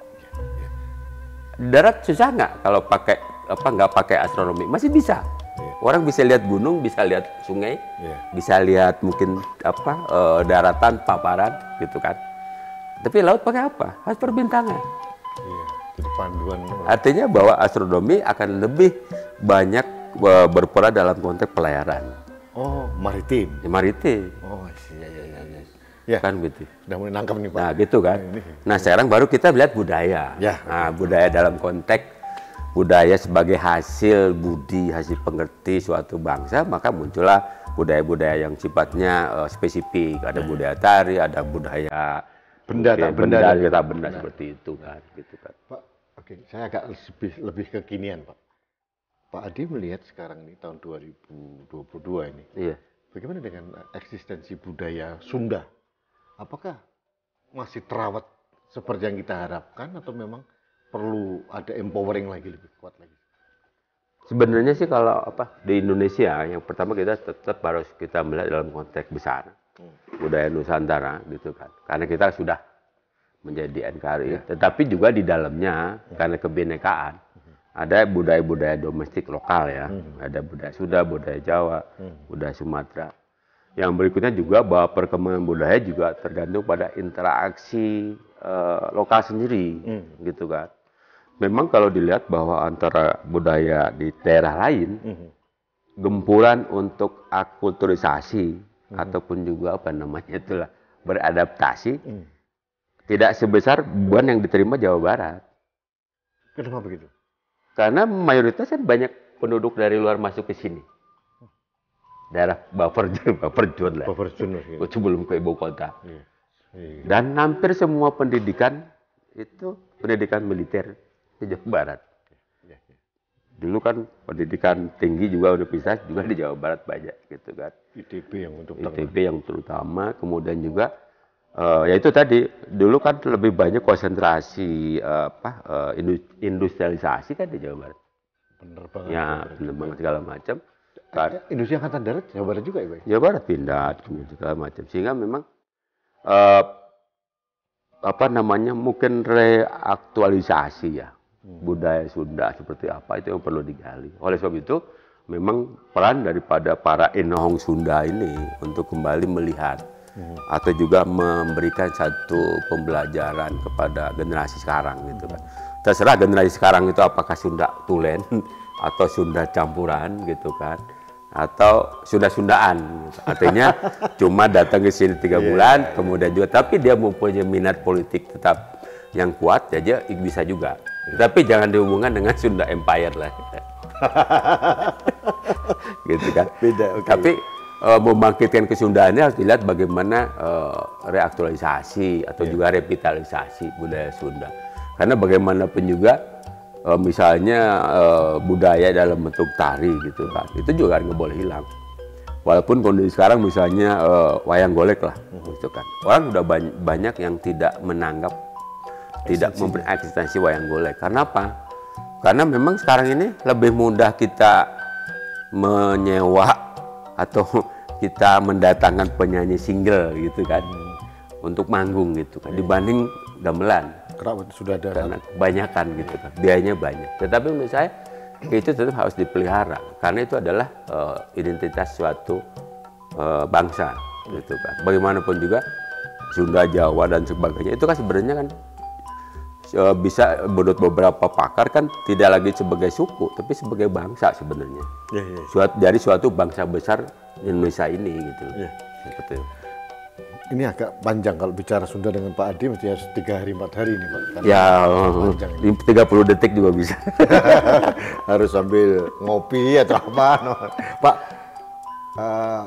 B: Darat susah nggak kalau pakai apa nggak pakai astronomi? Masih bisa. Orang bisa lihat gunung, bisa lihat sungai, yeah. bisa lihat mungkin apa e, daratan, paparan, gitu kan. Tapi laut pakai apa? Harus perbintangan. Yeah. Jadi panduan. Artinya bahwa astronomi akan lebih banyak e, berperan dalam konteks pelayaran.
A: Oh, maritim.
B: Ya, maritim.
A: Oh iya iya iya. iya. Ya,
B: kan gitu.
A: Udah mulai nangkep nih Pak.
B: Nah gitu kan.
A: Nah, ini.
B: Nah sekarang baru kita lihat budaya.
A: Ya.
B: Nah budaya dalam konteks budaya sebagai hasil budi, hasil pengerti suatu bangsa, maka muncullah budaya-budaya yang sifatnya uh, spesifik. Ada budaya tari, ada budaya
A: benda tak benda,
B: benda,
A: benda,
B: benda, benda seperti itu kan. Gitu kan.
A: Pak, oke, saya agak lebih lebih kekinian Pak. Pak Adi melihat sekarang ini tahun dua ribu dua puluh dua ini.
B: Iya.
A: Bagaimana dengan eksistensi budaya Sunda? Apakah masih terawat seperti yang kita harapkan atau memang perlu ada empowering lagi lebih kuat lagi?
B: Sebenarnya sih kalau apa di Indonesia yang pertama kita tetap harus kita melihat dalam konteks besar hmm. budaya Nusantara gitu kan. Karena kita sudah menjadi N K R I, ya. Tetapi juga di dalamnya ya. Karena kebinekaan hmm. ada budaya-budaya domestik lokal ya. Hmm. Ada budaya Sunda, budaya Jawa, hmm. budaya Sumatera. Yang berikutnya juga bahwa perkembangan budaya juga tergantung pada interaksi uh, lokal sendiri, hmm. gitu kan. Memang kalau dilihat bahwa antara budaya di daerah lain, hmm. gempuran untuk akulturisasi hmm. ataupun juga apa namanya itulah beradaptasi, hmm. tidak sebesar beban yang diterima Jawa Barat.
A: Kenapa begitu?
B: Karena mayoritas kan banyak penduduk dari luar masuk ke sini. Daerah buffer buffer zone lah.
A: Buffer zone gitu.
B: Sebelum ke ibu kota.
A: Iya. Iya.
B: Dan hampir semua pendidikan itu pendidikan militer di Jawa Barat. Iya. Iya. Dulu kan pendidikan tinggi juga universitas juga di Jawa Barat banyak gitu kan.
A: I T B yang untuk
B: I T B yang terutama, kemudian juga uh, ya itu tadi dulu kan lebih banyak konsentrasi uh, apa uh, industrialisasi kan di Jawa Barat.
A: Bener banget.
B: Ya, bener banget segala macam.
A: Industri Angkatan Darat Jawa Barat juga ya Pak?
B: Jawa Barat pindah kemudian segala macam sehingga memang uh, apa namanya mungkin reaktualisasi ya hmm. budaya Sunda seperti apa itu yang perlu digali. Oleh sebab itu memang peran daripada para inohong Sunda ini untuk kembali melihat hmm. atau juga memberikan satu pembelajaran kepada generasi sekarang gitu kan. Terserah generasi sekarang itu apakah Sunda Tulen atau Sunda campuran gitu kan. Atau Sunda-Sundaan, artinya cuma datang ke sini tiga bulan, yeah, yeah, kemudian juga, tapi dia mempunyai minat politik tetap yang kuat, aja bisa juga. Yeah. Tapi jangan dihubungkan dengan Sunda Empire lah, gitu kan. Beda. Okay. Tapi uh, membangkitkan kesundaannya harus dilihat bagaimana uh, reaktualisasi atau yeah. juga revitalisasi budaya Sunda, karena bagaimanapun juga. Uh, misalnya uh, budaya dalam bentuk tari gitu kan, itu juga nggak boleh hilang. Walaupun kondisi sekarang misalnya uh, wayang golek lah, gitu kan. Orang udah banyak, banyak yang tidak menanggap, eksistensi. Tidak memberi eksistensi wayang golek. Karena apa? Karena memang sekarang ini lebih mudah kita menyewa atau kita mendatangkan penyanyi single gitu kan, hmm. untuk manggung gitu kan, hmm. dibanding gamelan.
A: Kerawat sudah ada
B: karena kebanyakan gitu kan, biayanya banyak. Tetapi menurut saya itu tetap harus dipelihara karena itu adalah uh, identitas suatu uh, bangsa gitu kan. Bagaimanapun juga Sunda, Jawa dan sebagainya itu kan sebenarnya kan uh, bisa menurut beberapa pakar kan tidak lagi sebagai suku tapi sebagai bangsa sebenarnya. Ya, ya. Suatu, dari suatu bangsa besar Indonesia ini gitu. Ya. Betul.
A: Ini agak panjang kalau bicara Sunda dengan Pak Adi mesti harus tiga hari empat hari ini Pak. Karena
B: ya, tiga puluh detik juga bisa.
A: Harus sambil ngopi atau apa. No. Pak, uh,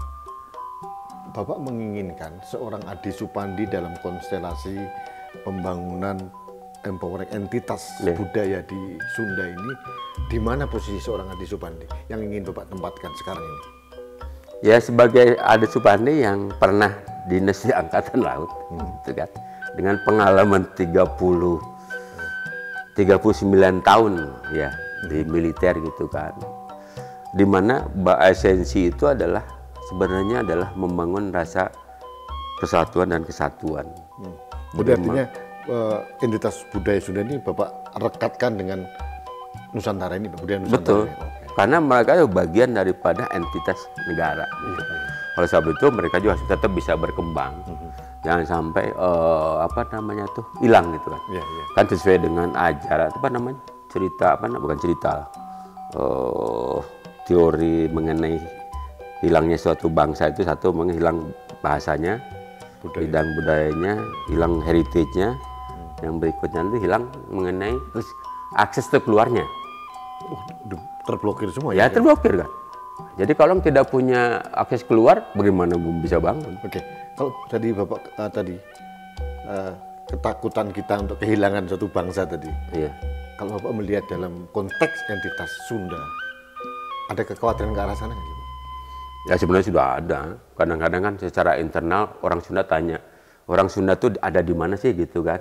A: Bapak menginginkan seorang Adi Supandi dalam konstelasi pembangunan empowering entitas yeah. budaya di Sunda ini, di mana posisi seorang Adi Supandi yang ingin Bapak tempatkan sekarang ini?
B: Ya sebagai Adi Supandi yang pernah dinas di Angkatan Laut, hmm. gitu kan, dengan pengalaman tiga puluh, tiga puluh sembilan tahun ya di militer gitu kan, dimana esensi itu adalah sebenarnya adalah membangun rasa persatuan dan kesatuan.
A: Hmm. Jadi artinya uh, identitas budaya Sunda ini Bapak rekatkan dengan Nusantara ini, budaya Nusantara.
B: Betul,
A: ini. Okay.
B: Karena mereka itu bagian daripada entitas negara. Gitu. Hmm. Oleh sebab itu mereka juga tetap bisa berkembang, mm-hmm. jangan sampai uh, apa namanya tuh hilang gitu kan. Yeah, yeah. Kan sesuai dengan ajaran apa namanya cerita apa namanya bukan cerita, uh, teori mengenai hilangnya suatu bangsa itu satu memang hilang bahasanya,
A: Budaya.
B: hilang budayanya, hilang heritage-nya. Hmm. Yang berikutnya itu hilang mengenai terus akses ke keluarnya.
A: Oh, terblokir semua
B: Ya
A: ya?
B: terblokir kan. Jadi kalau tidak punya akses keluar, bagaimana bisa bangun?
A: Oke, kalau tadi Bapak uh, tadi uh, ketakutan kita untuk kehilangan suatu bangsa tadi.
B: Iya.
A: Kalau Bapak melihat dalam konteks entitas Sunda, ada kekhawatiran ke arah sana nggak sih, Pak?
B: Ya sebenarnya sudah ada. Kadang-kadang kan secara internal orang Sunda tanya, orang Sunda tuh ada di mana sih gitu kan?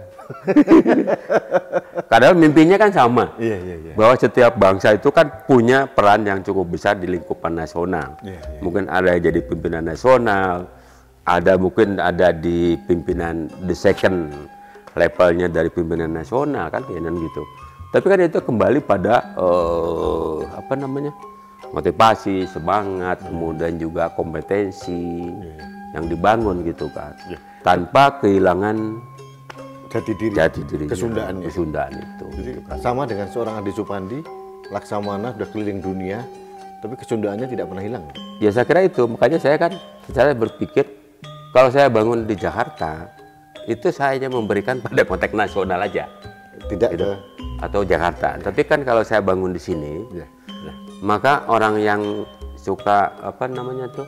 B: Padahal mimpinya kan sama.
A: Iya, iya, iya.
B: Bahwa setiap bangsa itu kan punya peran yang cukup besar di lingkupan nasional.
A: Iya, iya.
B: Mungkin ada yang jadi pimpinan nasional, ada mungkin ada di pimpinan the second levelnya dari pimpinan nasional kan kayaknya gitu. Tapi kan itu kembali pada uh, apa namanya motivasi, semangat, kemudian juga kompetensi yeah. yang dibangun gitu kan, yeah. tanpa kehilangan
A: jati diri,
B: jati diri
A: kesundaan,
B: kesundaan itu.
A: Jadi
B: gitu kan.
A: sama dengan seorang Adi Supandi, Laksamana sudah keliling dunia, tapi kesundaannya tidak pernah hilang.
B: Ya saya kira itu, makanya saya kan saya berpikir kalau saya bangun di Jakarta, itu saya hanya memberikan pada konteks nasional aja.
A: Tidak
B: gitu.
A: ke
B: Atau Jakarta. Ya. Tapi kan kalau saya bangun di sini, ya. Ya. maka orang yang suka apa namanya tuh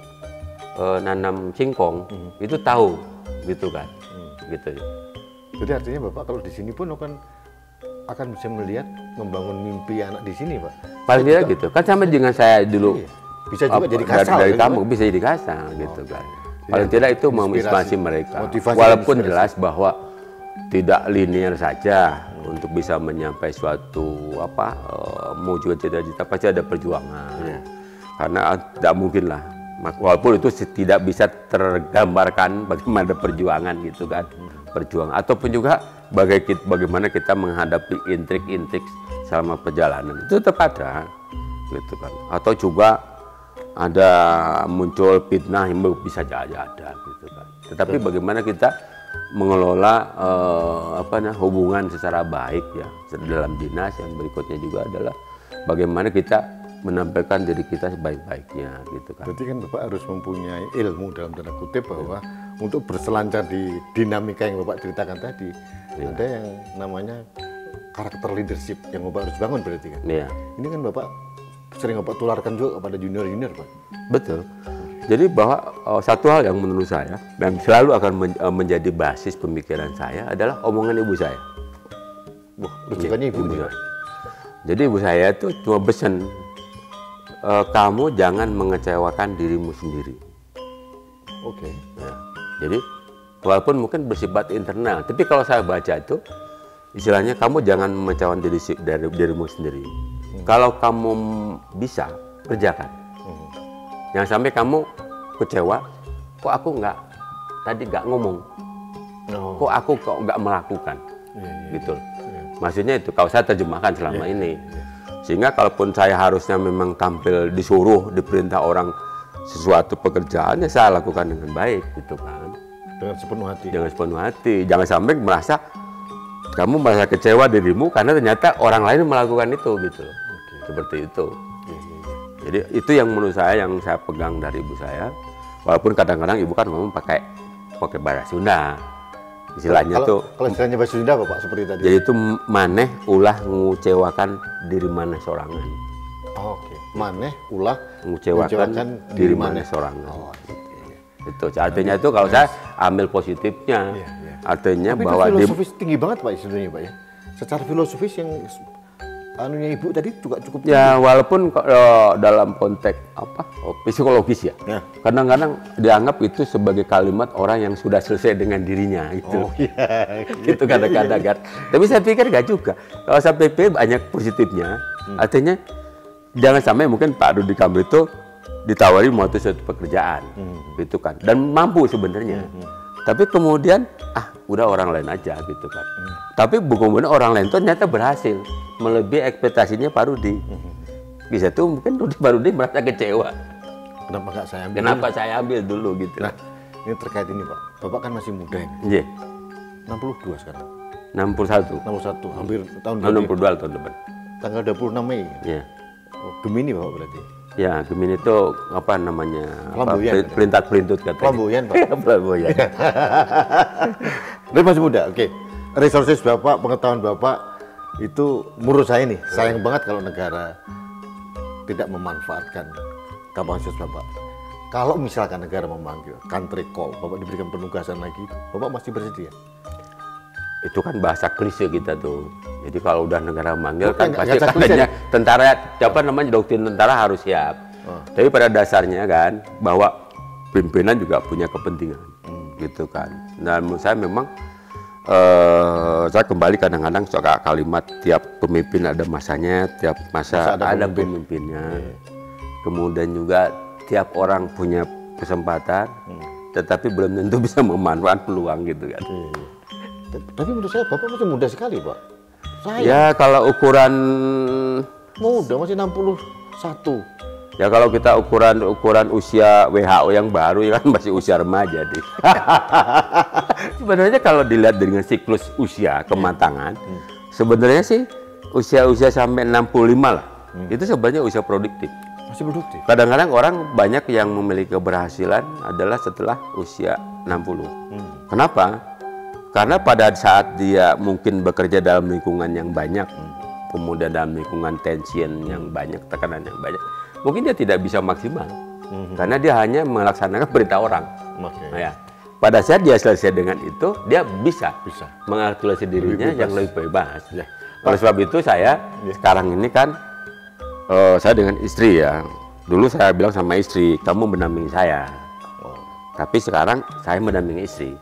B: e, nanam singkong hmm. itu tahu, gitu kan, hmm. gitu.
A: Jadi artinya Bapak kalau di sini pun akan akan bisa melihat membangun mimpi anak di sini, Pak.
B: Paling tidak gitu. Kan sama dengan saya dulu.
A: Iya. Bisa juga
B: apa,
A: jadi kasal.
B: Dari, dari
A: kan,
B: kamu bisa jadi kasal, oh. gitu kan. Paling ya, tidak itu menginspirasi mereka.
A: Motivasi
B: Walaupun
A: inspirasi.
B: jelas bahwa tidak linear saja hmm. untuk bisa menyampaikan suatu apa uh, mewujudkan cita-cita pasti ada perjuangan. Yeah. Karena tidak mungkin lah. Walaupun itu tidak bisa tergambarkan bagaimana perjuangan gitu kan. Hmm. Perjuangan ataupun juga baga- bagaimana kita menghadapi intrik-intrik selama perjalanan. Itu tetap ada gitu kan. Atau juga ada muncul fitnah yang bisa saja ada gitu kan. Tetapi bagaimana kita mengelola eh, apa nah, hubungan secara baik ya dalam dinas. Yang berikutnya juga adalah bagaimana kita menampilkan diri kita sebaik-baiknya gitu kan.
A: Berarti kan Bapak harus mempunyai ilmu dalam tanda kutip bahwa ya. untuk berselancar di dinamika yang Bapak ceritakan tadi ya. ada yang namanya karakter leadership yang Bapak harus bangun berarti kan.
B: Ya.
A: Ini kan Bapak sering Bapak tularkan juga kepada junior-junior, Pak.
B: Betul. Jadi bahwa uh, satu hal yang menurut saya dan selalu akan men uh, menjadi basis pemikiran saya adalah omongan ibu saya.
A: Wah, rujukannya ibu ya.
B: Jadi ibu saya itu cuma pesan, e, kamu jangan mengecewakan dirimu sendiri.
A: Oke. Okay.
B: Ya. Jadi walaupun mungkin bersifat internal, tapi kalau saya baca itu istilahnya kamu jangan mengecewakan diri dari dirimu sendiri. Hmm. Kalau kamu bisa kerjakan. Hmm. Jangan sampai kamu kecewa, kok aku nggak tadi nggak ngomong, oh. kok aku kok nggak melakukan, yeah, yeah, gitu. Yeah. Maksudnya itu kalau saya terjemahkan selama yeah, ini, yeah. sehingga kalaupun saya harusnya memang tampil disuruh diperintah orang sesuatu pekerjaan, ya saya lakukan dengan baik, gitu kan.
A: Dengan sepenuh hati. Dengan
B: sepenuh hati, jangan sampai merasa kamu merasa kecewa dirimu karena ternyata orang lain melakukan itu, gitu. Okay. Seperti itu. Yeah, yeah, yeah. Jadi itu yang menurut saya yang saya pegang dari ibu saya. Walaupun kadang-kadang ibu kan ngomong pakai pakai bahasa Sunda. Istilahnya
A: kalau,
B: tuh
A: kalau istilahnya bahasa Sunda Bapak seperti tadi.
B: Jadi itu maneh ulah mengecewakan diri maneh sorangan.
A: Oh, oke. Okay. Maneh ulah
B: mengecewakan diri maneh sorangan. Oh, okay. Itu artinya itu kalau saya ambil positifnya. Iya, iya. Artinya
A: tapi
B: bahwa
A: itu filosofis di, tinggi banget Pak sebenarnya Pak ya. Secara filosofis yang anunya ibu tadi juga cukup tinggi.
B: Ya walaupun uh, dalam konteks apa oh, psikologis ya, kadang-kadang ya. dianggap itu sebagai kalimat orang yang sudah selesai dengan dirinya gitu. Oh, iya. Gitu kadang-kadang kan. Tapi saya pikir nggak juga. Kalau saya pikir banyak positifnya. Hmm. Artinya jangan sampai mungkin Pak Rudi Kamil itu ditawari mau suatu pekerjaan, hmm. gitu kan, dan mampu sebenarnya. Hmm. Tapi kemudian ah udah orang lain aja gitu kan. Hmm. Tapi bukan orang lain itu ternyata berhasil melebihi ekspektasinya Pak Rudi. Mm-hmm. Bisa tuh mungkin Rudi Pak Rudi merasa kecewa.
A: Kenapa nggak saya ambil?
B: Kenapa saya ambil dulu gitu?
A: Nah, ini terkait ini Pak. Bapak kan masih muda ini.
B: Iya. Yeah.
A: enam puluh dua sekarang.
B: enam puluh satu.
A: enam puluh satu, hampir tahun
B: enam puluh dua tahun depan.
A: Tanggal dua puluh enam Mei.
B: Iya. Yeah.
A: Oh, Gemini Bapak berarti.
B: Ya, Gemini itu apa namanya?
A: Flamboyan.
B: Pelintat pelintut katanya.
A: Flamboyan, Pak.
B: Flamboyan.
A: Tapi masih muda, oke. Resources Bapak, pengetahuan Bapak itu menurut saya nih, sayang banget kalau negara tidak memanfaatkan kapasitas Bapak. Kalau misalkan negara memanggil country call, Bapak diberikan penugasan lagi, Bapak masih bersedia?
B: Itu kan bahasa klise kita tuh. Jadi kalau udah negara manggil
A: Bukan,
B: kan
A: nggak-
B: pasti
A: nggak klise.
B: katanya tentara, apa namanya, doktrin tentara harus siap.
A: Oh.
B: Tapi pada dasarnya kan bahwa pimpinan juga punya kepentingan, gitu kan. Dan menurut saya memang eh, saya kembali kadang-kadang suka kalimat tiap pemimpin ada masanya, tiap
A: Masa
B: masa,
A: ada
B: ada,
A: pemimpin.
B: pemimpinnya. Kemudian juga tiap orang punya kesempatan, tetapi belum tentu bisa memanfaatkan peluang gitu kan.
A: Iya. Tapi menurut saya Bapak masih muda sekali, Pak. Saya
B: Ya kalau ukuran
A: muda, masih enam puluh satu.
B: Ya kalau kita ukuran ukuran usia W H O yang baru ya kan masih usia remaja deh. Sebenarnya kalau dilihat dengan siklus usia kematangan, sebenarnya sih usia-usia sampai enam puluh lima lah. Itu sebenarnya usia produktif.
A: Masih produktif.
B: Kadang-kadang orang banyak yang memiliki keberhasilan adalah setelah usia enam puluh. Kenapa? Karena pada saat dia mungkin bekerja dalam lingkungan yang banyak, kemudian dalam lingkungan tension yang banyak, tekanan yang banyak, mungkin dia tidak bisa maksimal. Karena dia hanya melaksanakan perintah orang.
A: Oke.
B: Nah, ya. Pada saat dia selesai dengan itu, dia bisa,
A: Bisa.
B: mengaktualisasi dirinya
A: bebas.
B: yang lebih bebas.
A: Ya.
B: Oleh sebab itu saya sekarang ini kan eh, saya dengan istri ya. Dulu saya bilang sama istri, kamu mendampingi saya.
A: Oh.
B: Tapi sekarang saya mendampingi istri.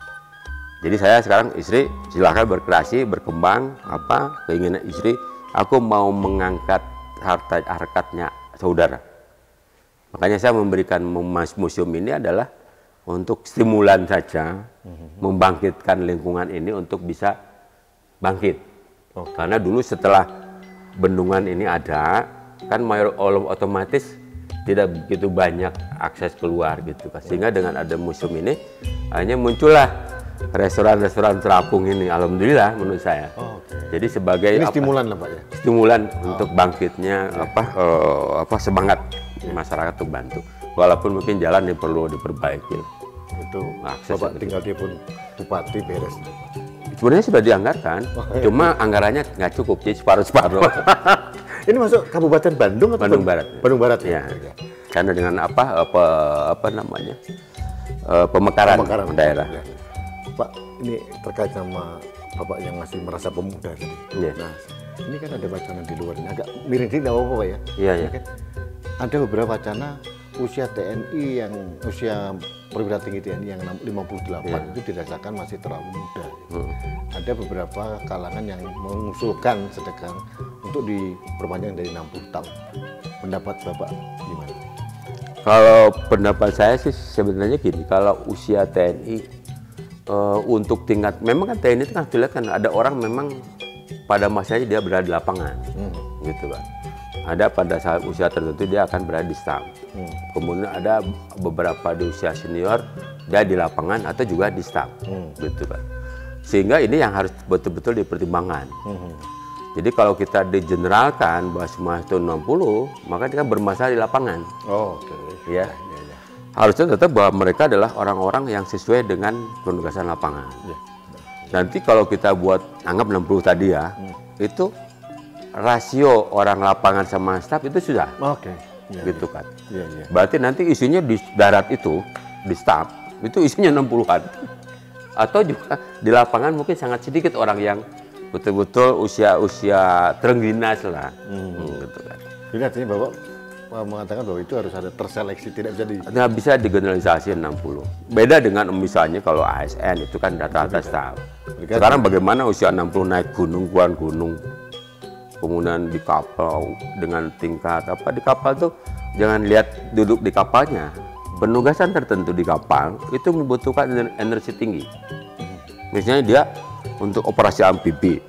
B: Jadi saya sekarang istri silahkan berkreasi, berkembang, apa keinginan istri. Aku mau mengangkat harta harkatnya saudara. Makanya saya memberikan Mas museum ini adalah untuk stimulan saja, membangkitkan lingkungan ini untuk bisa bangkit.
A: Oke.
B: Karena dulu setelah bendungan ini ada, kan mayor otomatis tidak begitu banyak akses keluar gitu kan. Sehingga dengan ada museum ini hanya muncullah restoran-restoran terapung ini, alhamdulillah menurut saya.
A: Oh, oke.
B: Jadi sebagai
A: Ini
B: apa,
A: stimulan lah, Pak ya.
B: stimulan untuk bangkitnya apa eh, apa semangat masyarakat untuk bantu. Walaupun mungkin jalan yang perlu diperbaiki.
A: Itu
B: Akses
A: Bapak
B: itu.
A: tinggal telepon bupati beres.
B: Sebenarnya sudah dianggarkan, cuma anggarannya nggak cukup, jadi separuh-separuh.
A: Ini masuk Kabupaten Bandung atau
B: Bandung
A: Ban-
B: Barat.
A: Bandung Barat
B: Ya,
A: ya.
B: karena dengan apa apa apa namanya eh, pemekaran,
A: Pemekaran.
B: daerah.
A: Ya. Pak, ini terkait sama Bapak yang masih merasa pemuda tadi.
B: Iya.
A: Nah, ini kan ada wacana di luar ini, agak miring dikit nggak apa-apa, Pak ya?
B: Iya,
A: Ini
B: iya.
A: kan ada beberapa wacana usia T N I yang usia perwira tinggi T N I yang lima puluh delapan
B: Iya.
A: itu dirasakan masih terlalu muda.
B: Hmm.
A: Ada beberapa kalangan yang mengusulkan sedekang untuk diperpanjang dari enam puluh tahun. Pendapat Bapak gimana?
B: Kalau pendapat saya sih sebenarnya gini, kalau usia T N I eh, untuk tingkat, memang kan T N I itu kan dilihat kan ada orang memang pada masanya dia berada di lapangan, gitu kan. Ada pada saat usia tertentu dia akan berada di staff. Kemudian ada beberapa di usia senior dia di lapangan atau juga di staff, gitu kan. Sehingga ini yang harus betul-betul dipertimbangkan. Jadi kalau kita digeneralkan bahwa semua itu enam puluh, maka dia kan bermasalah di lapangan.
A: Oh, oke.
B: Ya. Harusnya tetap bahwa mereka adalah orang-orang yang sesuai dengan penugasan lapangan.
A: Ya.
B: Nanti kalau kita buat anggap enam puluh tadi ya, itu rasio orang lapangan sama staf itu sudah,
A: Oke. Ya,
B: gitu kan.
A: Iya, iya.
B: Berarti nanti isinya di darat itu, di staf, itu isinya enam puluhan. Atau juga di lapangan mungkin sangat sedikit orang yang betul-betul usia-usia terengginas lah. Hmm, gitu kan.
A: Jadi artinya Bapak uh, mengatakan bahwa itu harus ada terseleksi, tidak bisa di...
B: Nah, bisa digeneralisasi enam puluh. Beda dengan misalnya kalau A S N itu kan rata-rata staff. Sekarang bagaimana usia enam puluh naik gunung, kuan gunung, kemudian di kapal dengan tingkat apa di kapal tuh jangan lihat duduk di kapalnya. Penugasan tertentu di kapal itu membutuhkan ener- energi tinggi. Misalnya dia untuk operasi amfibi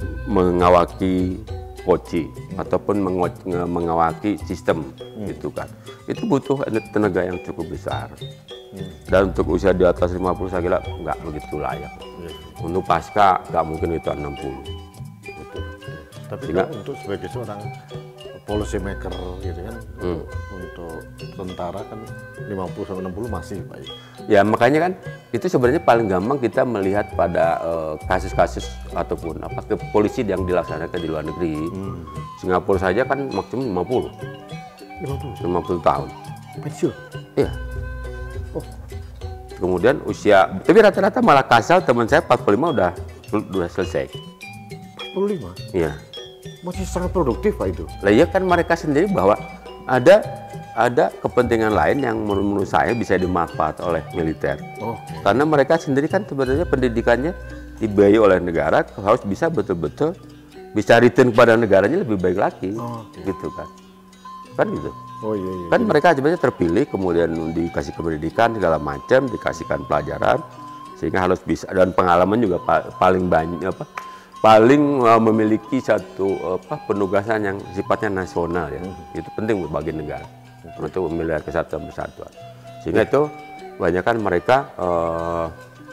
B: mengawaki koci ataupun mengo- nge- mengawaki sistem gitu kan. Itu butuh ener- tenaga yang cukup besar. Dan untuk usia di atas lima puluh saya kira nggak begitu layak. Untuk pasca nggak mungkin itu enam puluh. Gitu.
A: Tapi
B: Sehingga,
A: kan untuk sebagai seorang policy maker gitu kan,
B: hmm.
A: untuk tentara kan lima puluh sampai enam puluh masih Pak.
B: Ya makanya kan itu sebenarnya paling gampang kita melihat pada kasus-kasus uh, ataupun apa ke polisi yang dilaksanakan di luar negeri. Hmm. Singapura saja kan maksimum lima puluh. lima puluh tahun.
A: Pensiun?
B: Iya. Oh. Kemudian usia, tapi rata-rata malah kasal teman saya empat puluh lima udah udah selesai.
A: empat puluh lima?
B: Iya.
A: Masih sangat produktif Pak itu.
B: Lah iya kan mereka sendiri bahwa ada ada kepentingan lain yang menurut saya bisa dimanfaat oleh militer.
A: Okay.
B: Karena mereka sendiri kan sebenarnya pendidikannya dibiayai oleh negara, harus bisa betul-betul bisa return kepada negaranya lebih baik lagi, okay. gitu kan. Kan gitu.
A: Oh iya, iya.
B: Kan mereka sebenarnya terpilih, kemudian dikasih pendidikan segala macam, dikasihkan pelajaran, sehingga harus bisa, dan pengalaman juga paling banyak apa paling uh, memiliki satu apa penugasan yang sifatnya nasional ya. Hmm. Itu penting bagi negara untuk memelihara kesatuan persatuan. Sehingga itu kebanyakan mereka uh,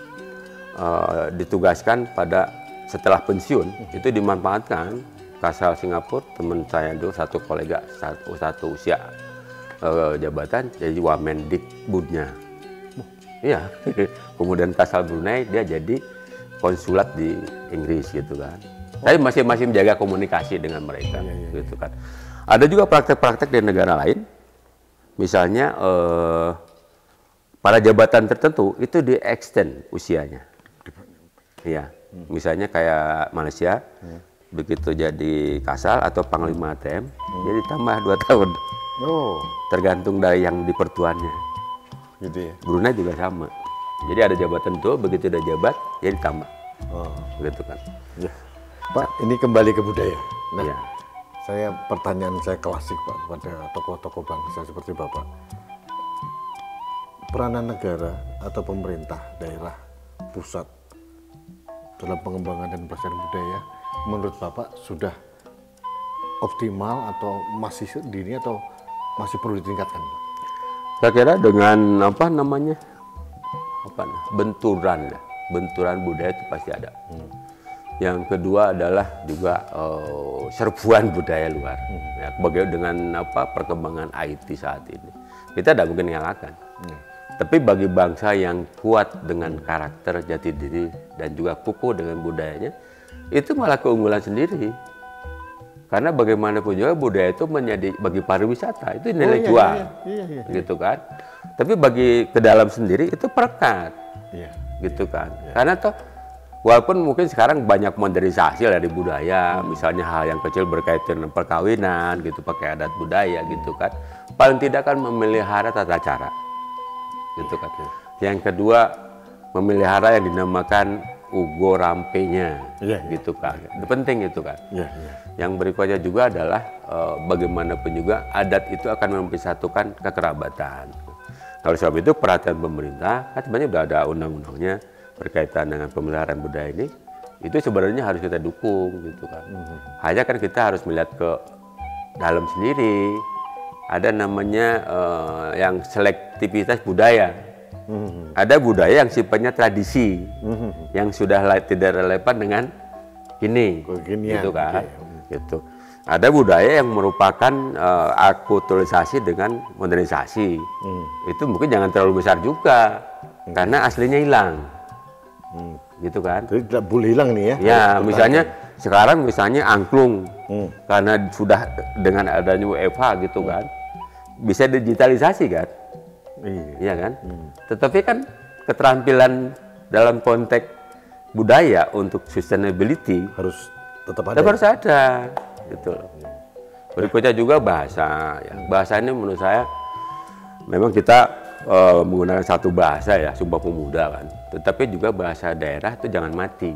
B: uh, ditugaskan pada setelah pensiun, hmm. itu dimanfaatkan. Kasal Singapura, teman saya dulu satu kolega satu, satu usia uh, jabatan jadi Wamendikbudnya. Oh. Iya. Kemudian Kasal Brunei dia jadi konsulat di Inggris gitu kan. Oh. Tapi masih masih menjaga komunikasi dengan mereka, ya, ya, gitu kan. Ada juga praktek-praktek di negara lain, misalnya eh, pada jabatan tertentu itu di extend usianya. Iya, hmm. misalnya kayak Malaysia, hmm. begitu jadi kasal atau panglima A T M, hmm. jadi tambah dua tahun.
A: Oh,
B: tergantung dari yang di pertuannya.
A: Gitu ya.
B: Brunei juga sama. Jadi ada jabatan tuh, begitu udah jabat, ya ditambah.
A: Oh,
B: gitu kan.
A: Ya. Pak, ini kembali ke budaya. Nah,
B: ya.
A: saya pertanyaan saya klasik Pak kepada tokoh-tokoh bangsa seperti Bapak. Peranan negara atau pemerintah daerah pusat dalam pengembangan dan pelestarian budaya, menurut Bapak sudah optimal atau masih dini atau masih perlu ditingkatkan?
B: Saya kira dengan apa namanya? apa benturan ya, benturan budaya itu pasti ada. Hmm. Yang kedua adalah juga uh, serbuan budaya luar. Hmm. Ya, bagaimana dengan apa perkembangan I T saat ini, kita tidak mungkin mengalahkan. Hmm. Tapi bagi bangsa yang kuat dengan karakter jati diri dan juga kukuh dengan budayanya, itu malah keunggulan sendiri. Karena bagaimanapun juga budaya itu menjadi bagi pariwisata itu nilai oh, iya, jual, iya, iya, iya, iya. gitu kan. Tapi bagi ke dalam sendiri itu perekat, iya, gitu kan. Iya. Karena toh walaupun mungkin sekarang banyak modernisasi dari budaya, hmm. misalnya hal yang kecil berkaitan dengan perkawinan, gitu pakai adat budaya, hmm. gitu kan. Paling tidak kan memelihara tata cara, gitu kan. Iya. Yang kedua memelihara yang dinamakan ugo rampenya, iya, gitu kan. Itu penting itu kan. Iya, iya. Yang berikutnya juga adalah e, bagaimanapun juga adat itu akan mempersatukan kekerabatan. Kalau sebab itu perhatian pemerintah, kan sebenarnya sudah ada undang-undangnya berkaitan dengan pemeliharaan budaya ini, itu sebenarnya harus kita dukung gitu kan. Mm-hmm. Hanya kan kita harus melihat ke dalam sendiri, ada namanya e, yang selektivitas budaya. Mm-hmm. Ada budaya yang sifatnya tradisi, mm-hmm. yang sudah tidak relevan dengan ini, gitu kan. Okay. Gitu. Ada budaya yang merupakan uh, akulturalisasi dengan modernisasi. Hmm. Itu mungkin jangan terlalu besar juga, hmm. karena aslinya hilang, hmm. gitu kan.
A: Jadi tidak boleh hilang nih ya.
B: Ya, misalnya sekarang misalnya angklung, hmm. karena sudah dengan adanya W F H gitu hmm. kan, bisa digitalisasi kan, iya, iya kan. Hmm. Tetapi kan keterampilan dalam konteks budaya untuk sustainability
A: harus tetap ada.
B: Tetap harus ada, gitu. Berikutnya juga bahasa. Ya. Bahasa ini menurut saya memang kita uh, menggunakan satu bahasa ya, Sumpah Pemuda kan. Tetapi juga bahasa daerah itu jangan mati.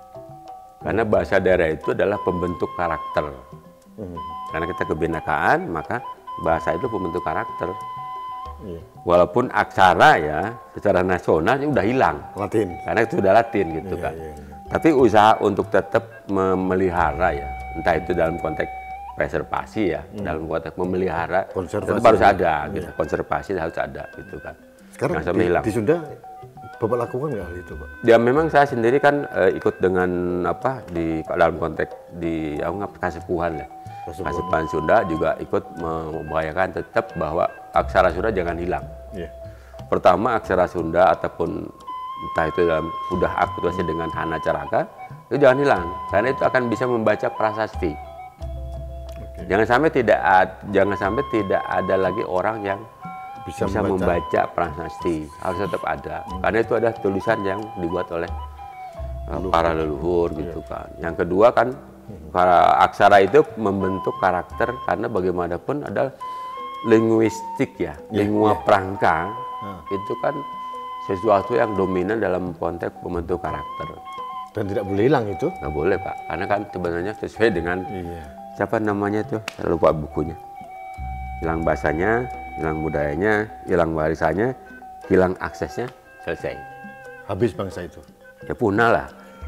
B: Karena bahasa daerah itu adalah pembentuk karakter. Hmm. Karena kita kebinekaan, maka bahasa itu pembentuk karakter. Iya. Walaupun aksara ya, secara nasional itu udah hilang.
A: Latin.
B: Karena itu sudah Latin gitu iya, kan. Iya, iya. Tapi usaha untuk tetap memelihara ya, entah itu dalam konteks preservasi ya, hmm. dalam konteks memelihara, tetap harus ada, gitu.
A: Iya.
B: Konservasi harus ada, gitu kan.
A: Sekarang di, di Sunda Bapak lakukan nggak hal itu, Pak?
B: Ya memang saya sendiri kan eh, ikut dengan apa di dalam konteks di aku nggak kasepuhan ya.
A: Kasepuhan.
B: Kasepuhan Sunda juga ikut membahayakan tetap bahwa aksara Sunda jangan hilang.
A: Iya.
B: Pertama aksara Sunda ataupun entah itu dalam udah akulturasi dengan Hana Caraka itu jangan hilang karena itu akan bisa membaca prasasti.
A: Oke.
B: Jangan sampai tidak ad- jangan sampai tidak ada lagi orang yang
A: Bisa,
B: bisa
A: membaca.
B: membaca prasasti, harus tetap ada karena itu ada tulisan yang dibuat oleh uh, para leluhur gitu kan. Yang kedua kan para aksara itu membentuk karakter karena bagaimanapun ada linguistik ya,
A: Iya,
B: lingua
A: iya.
B: prangka itu kan sesuatu yang dominan dalam konteks membentuk karakter.
A: Dan tidak boleh hilang itu.
B: Nggak boleh Pak, karena kan sebenarnya sesuai dengan
A: Iya.
B: siapa namanya tuh, saya lupa bukunya. Hilang bahasanya, hilang budayanya, hilang warisannya, hilang aksesnya, selesai.
A: Habis bangsa itu.
B: Ya punah lah.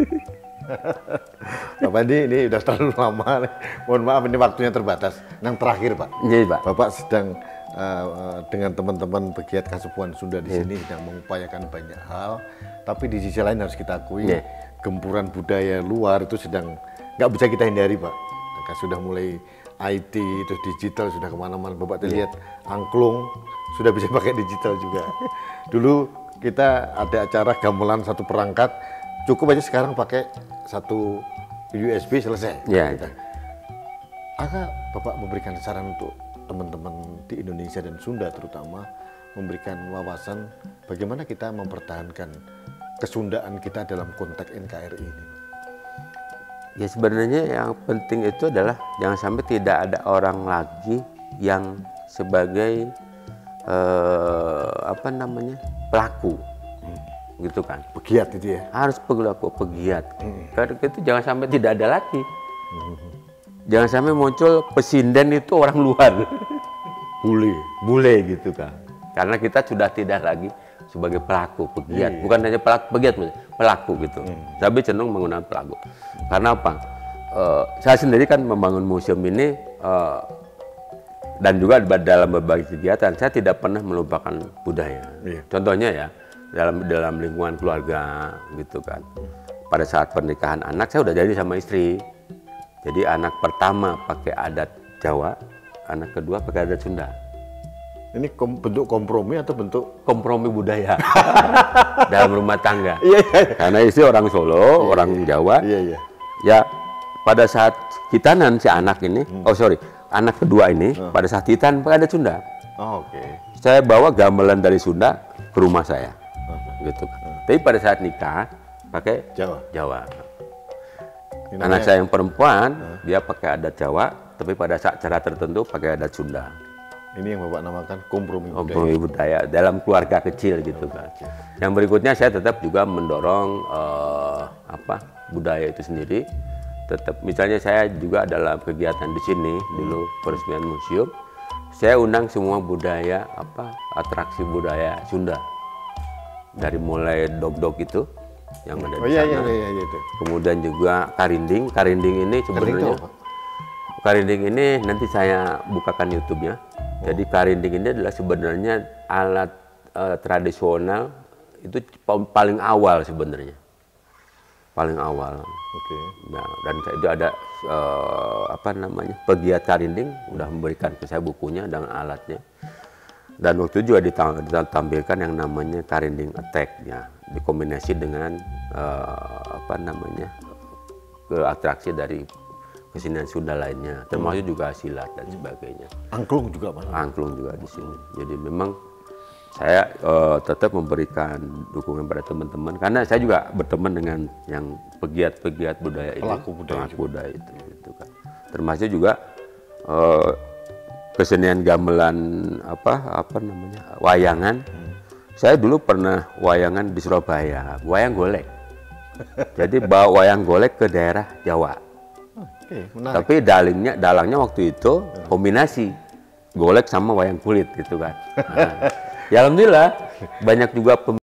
A: Bapak ini, ini udah terlalu lama. nih. Mohon maaf ini waktunya terbatas. Yang terakhir Pak,
B: Jadi Pak,
A: Bapak sedang uh, dengan teman-teman pegiat Kasepuhan Sunda di sini sedang mengupayakan banyak hal. Tapi di sisi lain harus kita akui
B: Iya.
A: gempuran budaya luar itu sedang nggak bisa kita hindari Pak. Sudah mulai I T, terus digital sudah kemana-mana. Bapak lihat angklung sudah bisa pakai digital juga. Dulu kita ada acara gamelan satu perangkat, cukup aja sekarang pakai satu U S B selesai.
B: ya,
A: Kita. Apakah Bapak memberikan saran untuk teman-teman di Indonesia dan Sunda terutama memberikan wawasan bagaimana kita mempertahankan kesundaan kita dalam konteks N K R I ini?
B: ya sebenarnya yang penting itu adalah jangan sampai tidak ada orang lagi yang sebagai eh, apa namanya pelaku, gitu kan.
A: Pegiat itu ya?
B: Harus pelaku pegiat. Karena itu jangan sampai tidak ada lagi. Jangan sampai muncul pesinden itu orang luar.
A: Boleh.
B: Bule gitu kan. Karena kita sudah tidak lagi sebagai pelaku pegiat. Bukan hanya pelaku pegiat, pelaku gitu. Tapi cenderung menggunakan pelaku. Karena apa? Eh, saya sendiri kan membangun museum ini eh, dan juga dalam berbagai kegiatan saya tidak pernah melupakan budaya.
A: Iya.
B: Contohnya ya dalam dalam lingkungan keluarga gitu kan. Pada saat pernikahan anak saya udah jadi sama istri. Jadi anak pertama pakai adat Jawa, anak kedua pakai adat Sunda.
A: Ini kom bentuk kompromi atau bentuk
B: Kompromi budaya dalam rumah tangga.
A: Iya, iya.
B: Karena istri orang Solo, orang Jawa.
A: Iya, iya.
B: Ya pada saat hitanan si anak ini, oh sorry, anak kedua ini pada saat hitan pakai adat Sunda.
A: Oh, oke.
B: Saya bawa gamelan dari Sunda ke rumah saya, gitu kan. Tapi pada saat nikah pakai
A: Jawa.
B: Jawa.
A: Ini
B: Anak
A: namanya-
B: saya yang perempuan dia pakai adat Jawa, tapi pada saat cara tertentu pakai adat Sunda.
A: Ini yang Bapak namakan kompromi budaya.
B: Kompromi budaya dalam keluarga kecil gitu kan. Yang berikutnya saya tetap juga mendorong eh, apa budaya itu sendiri. Tetap misalnya saya juga dalam kegiatan di sini dulu peresmian museum, saya undang semua budaya apa atraksi budaya Sunda. Dari mulai dog-dog itu yang ada
A: Oh
B: di
A: iya,
B: sana.
A: iya, iya, iya, itu.
B: Kemudian juga karinding. Karinding ini
A: Karinding itu
B: sebenarnya
A: apa?
B: karinding ini nanti saya bukakan YouTube-nya. Jadi karinding ini adalah sebenarnya alat eh, tradisional itu pa- paling awal sebenarnya. Paling awal.
A: Oke.
B: Nah, dan itu ada eh, apa namanya? Pegiat karinding udah memberikan ke saya bukunya dengan alatnya. Dan waktu itu juga dita- ditampilkan yang namanya karinding attack ya, dikombinasi dengan eh, apa namanya? ke atraksi dari kesenian Sunda lainnya, termasuk juga silat dan sebagainya.
A: Angklung juga Pak.
B: Angklung juga di sini. Jadi memang saya eh, tetap memberikan dukungan pada teman-teman karena saya juga berteman dengan yang pegiat-pegiat budaya ini,
A: Pelaku budaya
B: pelaku budaya itu, gitu kan. Termasuk juga eh, kesenian gamelan apa apa namanya wayangan. Saya dulu pernah wayangan di Surabaya, wayang golek. Jadi bawa wayang golek ke daerah Jawa.
A: Oke, menarik.
B: Tapi dalingnya, dalangnya waktu itu kombinasi golek sama wayang kulit gitu kan. Nah, ya alhamdulillah banyak juga pem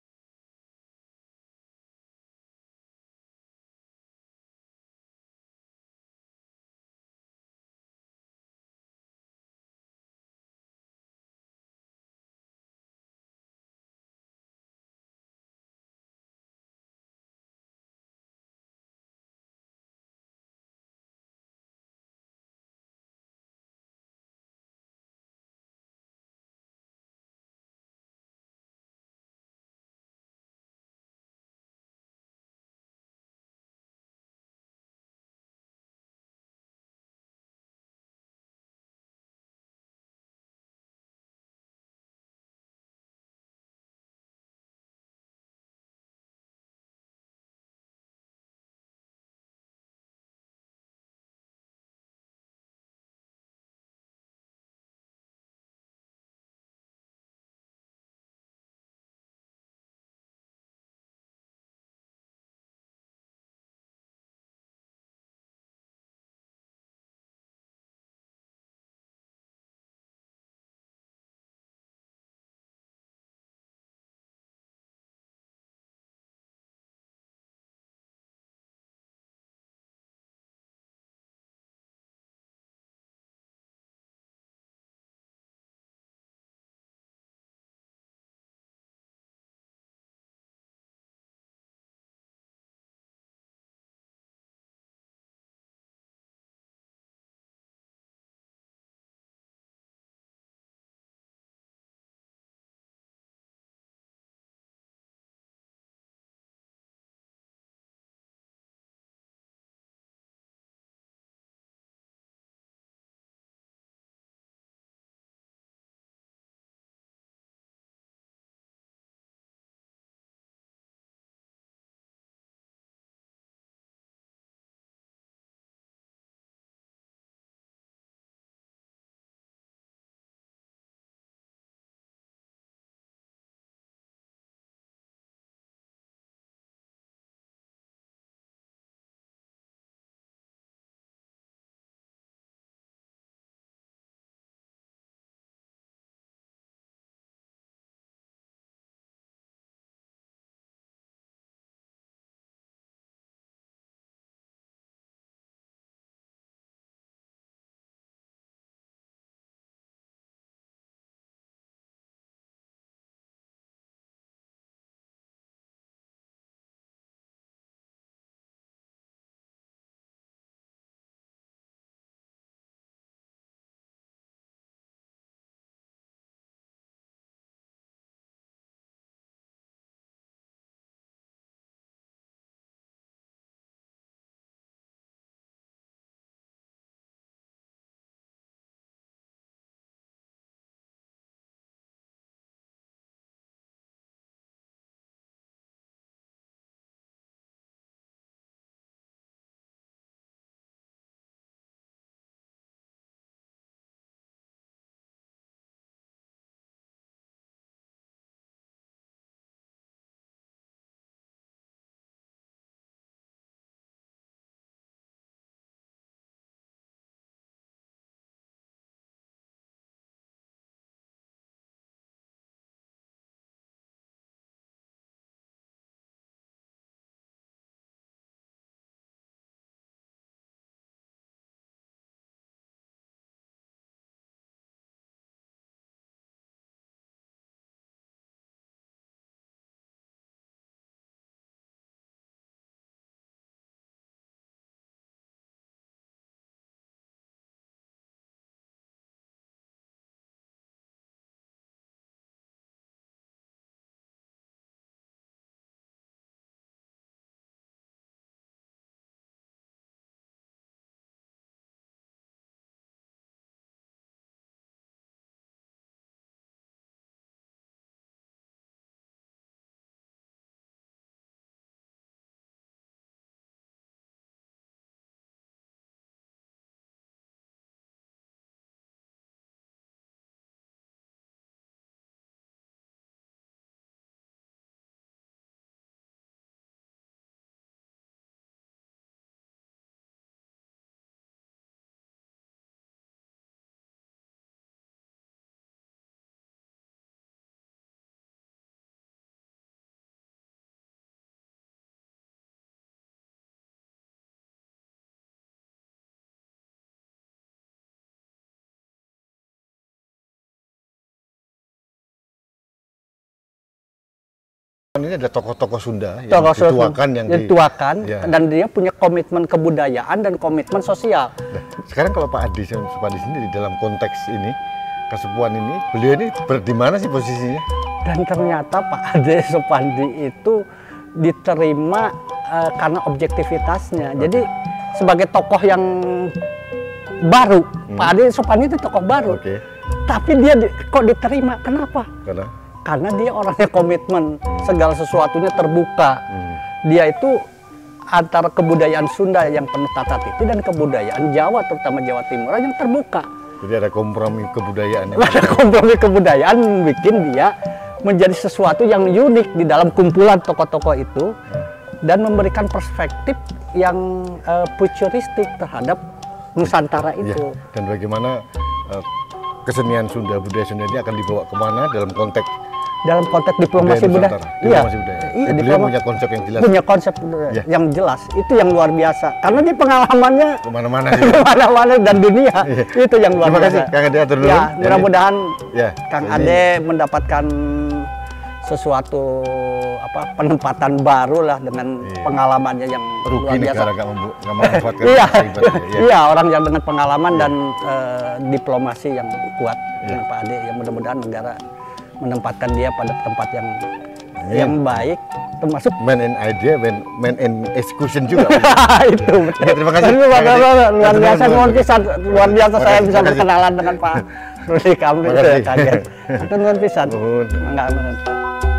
A: Ini ada tokoh-tokoh Sunda yang
C: Tokoh Sunda
A: dituakan yang di-
C: dituakan,
A: Ya.
C: dan dia punya komitmen kebudayaan dan komitmen sosial.
A: Nah, sekarang kalau Pak Ade Supandi sendiri dalam konteks ini, kesepuan ini, beliau ini ber- di mana sih posisinya?
C: Dan ternyata Pak Ade Supandi itu diterima eh, karena objektivitasnya. Jadi sebagai tokoh yang baru, Pak Ade Supandi itu tokoh baru.
A: Oke.
C: Tapi dia di- kok diterima? Kenapa?
A: Karena
C: Karena dia orangnya komitmen, segala sesuatunya terbuka. Dia itu antara kebudayaan Sunda yang penuh tata titi dan kebudayaan Jawa, terutama Jawa Timur yang terbuka.
A: jadi ada kompromi kebudayaan.
C: Ada kompromi kebudayaan bikin dia menjadi sesuatu yang unik di dalam kumpulan tokoh-tokoh itu dan memberikan perspektif yang uh, futuristik terhadap Nusantara
A: Ya,
C: itu.
A: dan bagaimana eh, kesenian Sunda, budaya Sunda ini akan dibawa kemana dalam konteks
C: Dalam konteks diplomasi budaya,
A: Nusantara,
C: iya,
A: diplomasi budaya.
C: iya,
A: Beliau
C: diploma-
A: punya konsep yang jelas
C: punya konsep
A: Ya.
C: yang jelas. Itu yang luar biasa. Karena dia pengalamannya
A: kemana-mana. Sih.
C: kemana-mana dan dunia.
A: Iya.
C: Itu yang luar
A: Terima
C: biasa.
A: kasih, Kang Ade, atur nuhun.
C: Ya,
A: Jadi-
C: mudah-mudahan
A: Ya,
C: Kang
A: ini-
C: Ade mendapatkan sesuatu apa penempatan baru lah dengan
A: Iya.
C: pengalamannya yang
A: Rugi
C: luar biasa.
A: negara nggak membu- nggak memanfaatkan
C: Iya,
A: hebatnya, ya.
C: iya orang yang dengan pengalaman dan eh, diplomasi yang kuat
A: Iya.
C: dengan Pak Ade. Yang mudah-mudahan negara menempatkan dia pada tempat yang
A: Amin.
C: yang baik, termasuk
A: Man in idea, man, man in execution juga.
C: itu betul.
A: Ya, terima kasih.
C: Tapi luar,
A: Terima kasih.
C: luar, luar biasa,
A: Terima
C: luar
A: kasih.
C: pisan, luar biasa
A: Terima
C: saya
A: kasih.
C: bisa
A: Terima kasih.
C: berkenalan dengan Pak Rudi Kamil.
A: Terima kasih.
C: Kaget. Itu luar pisan.
A: Nuhun.
C: Enggak, enggak.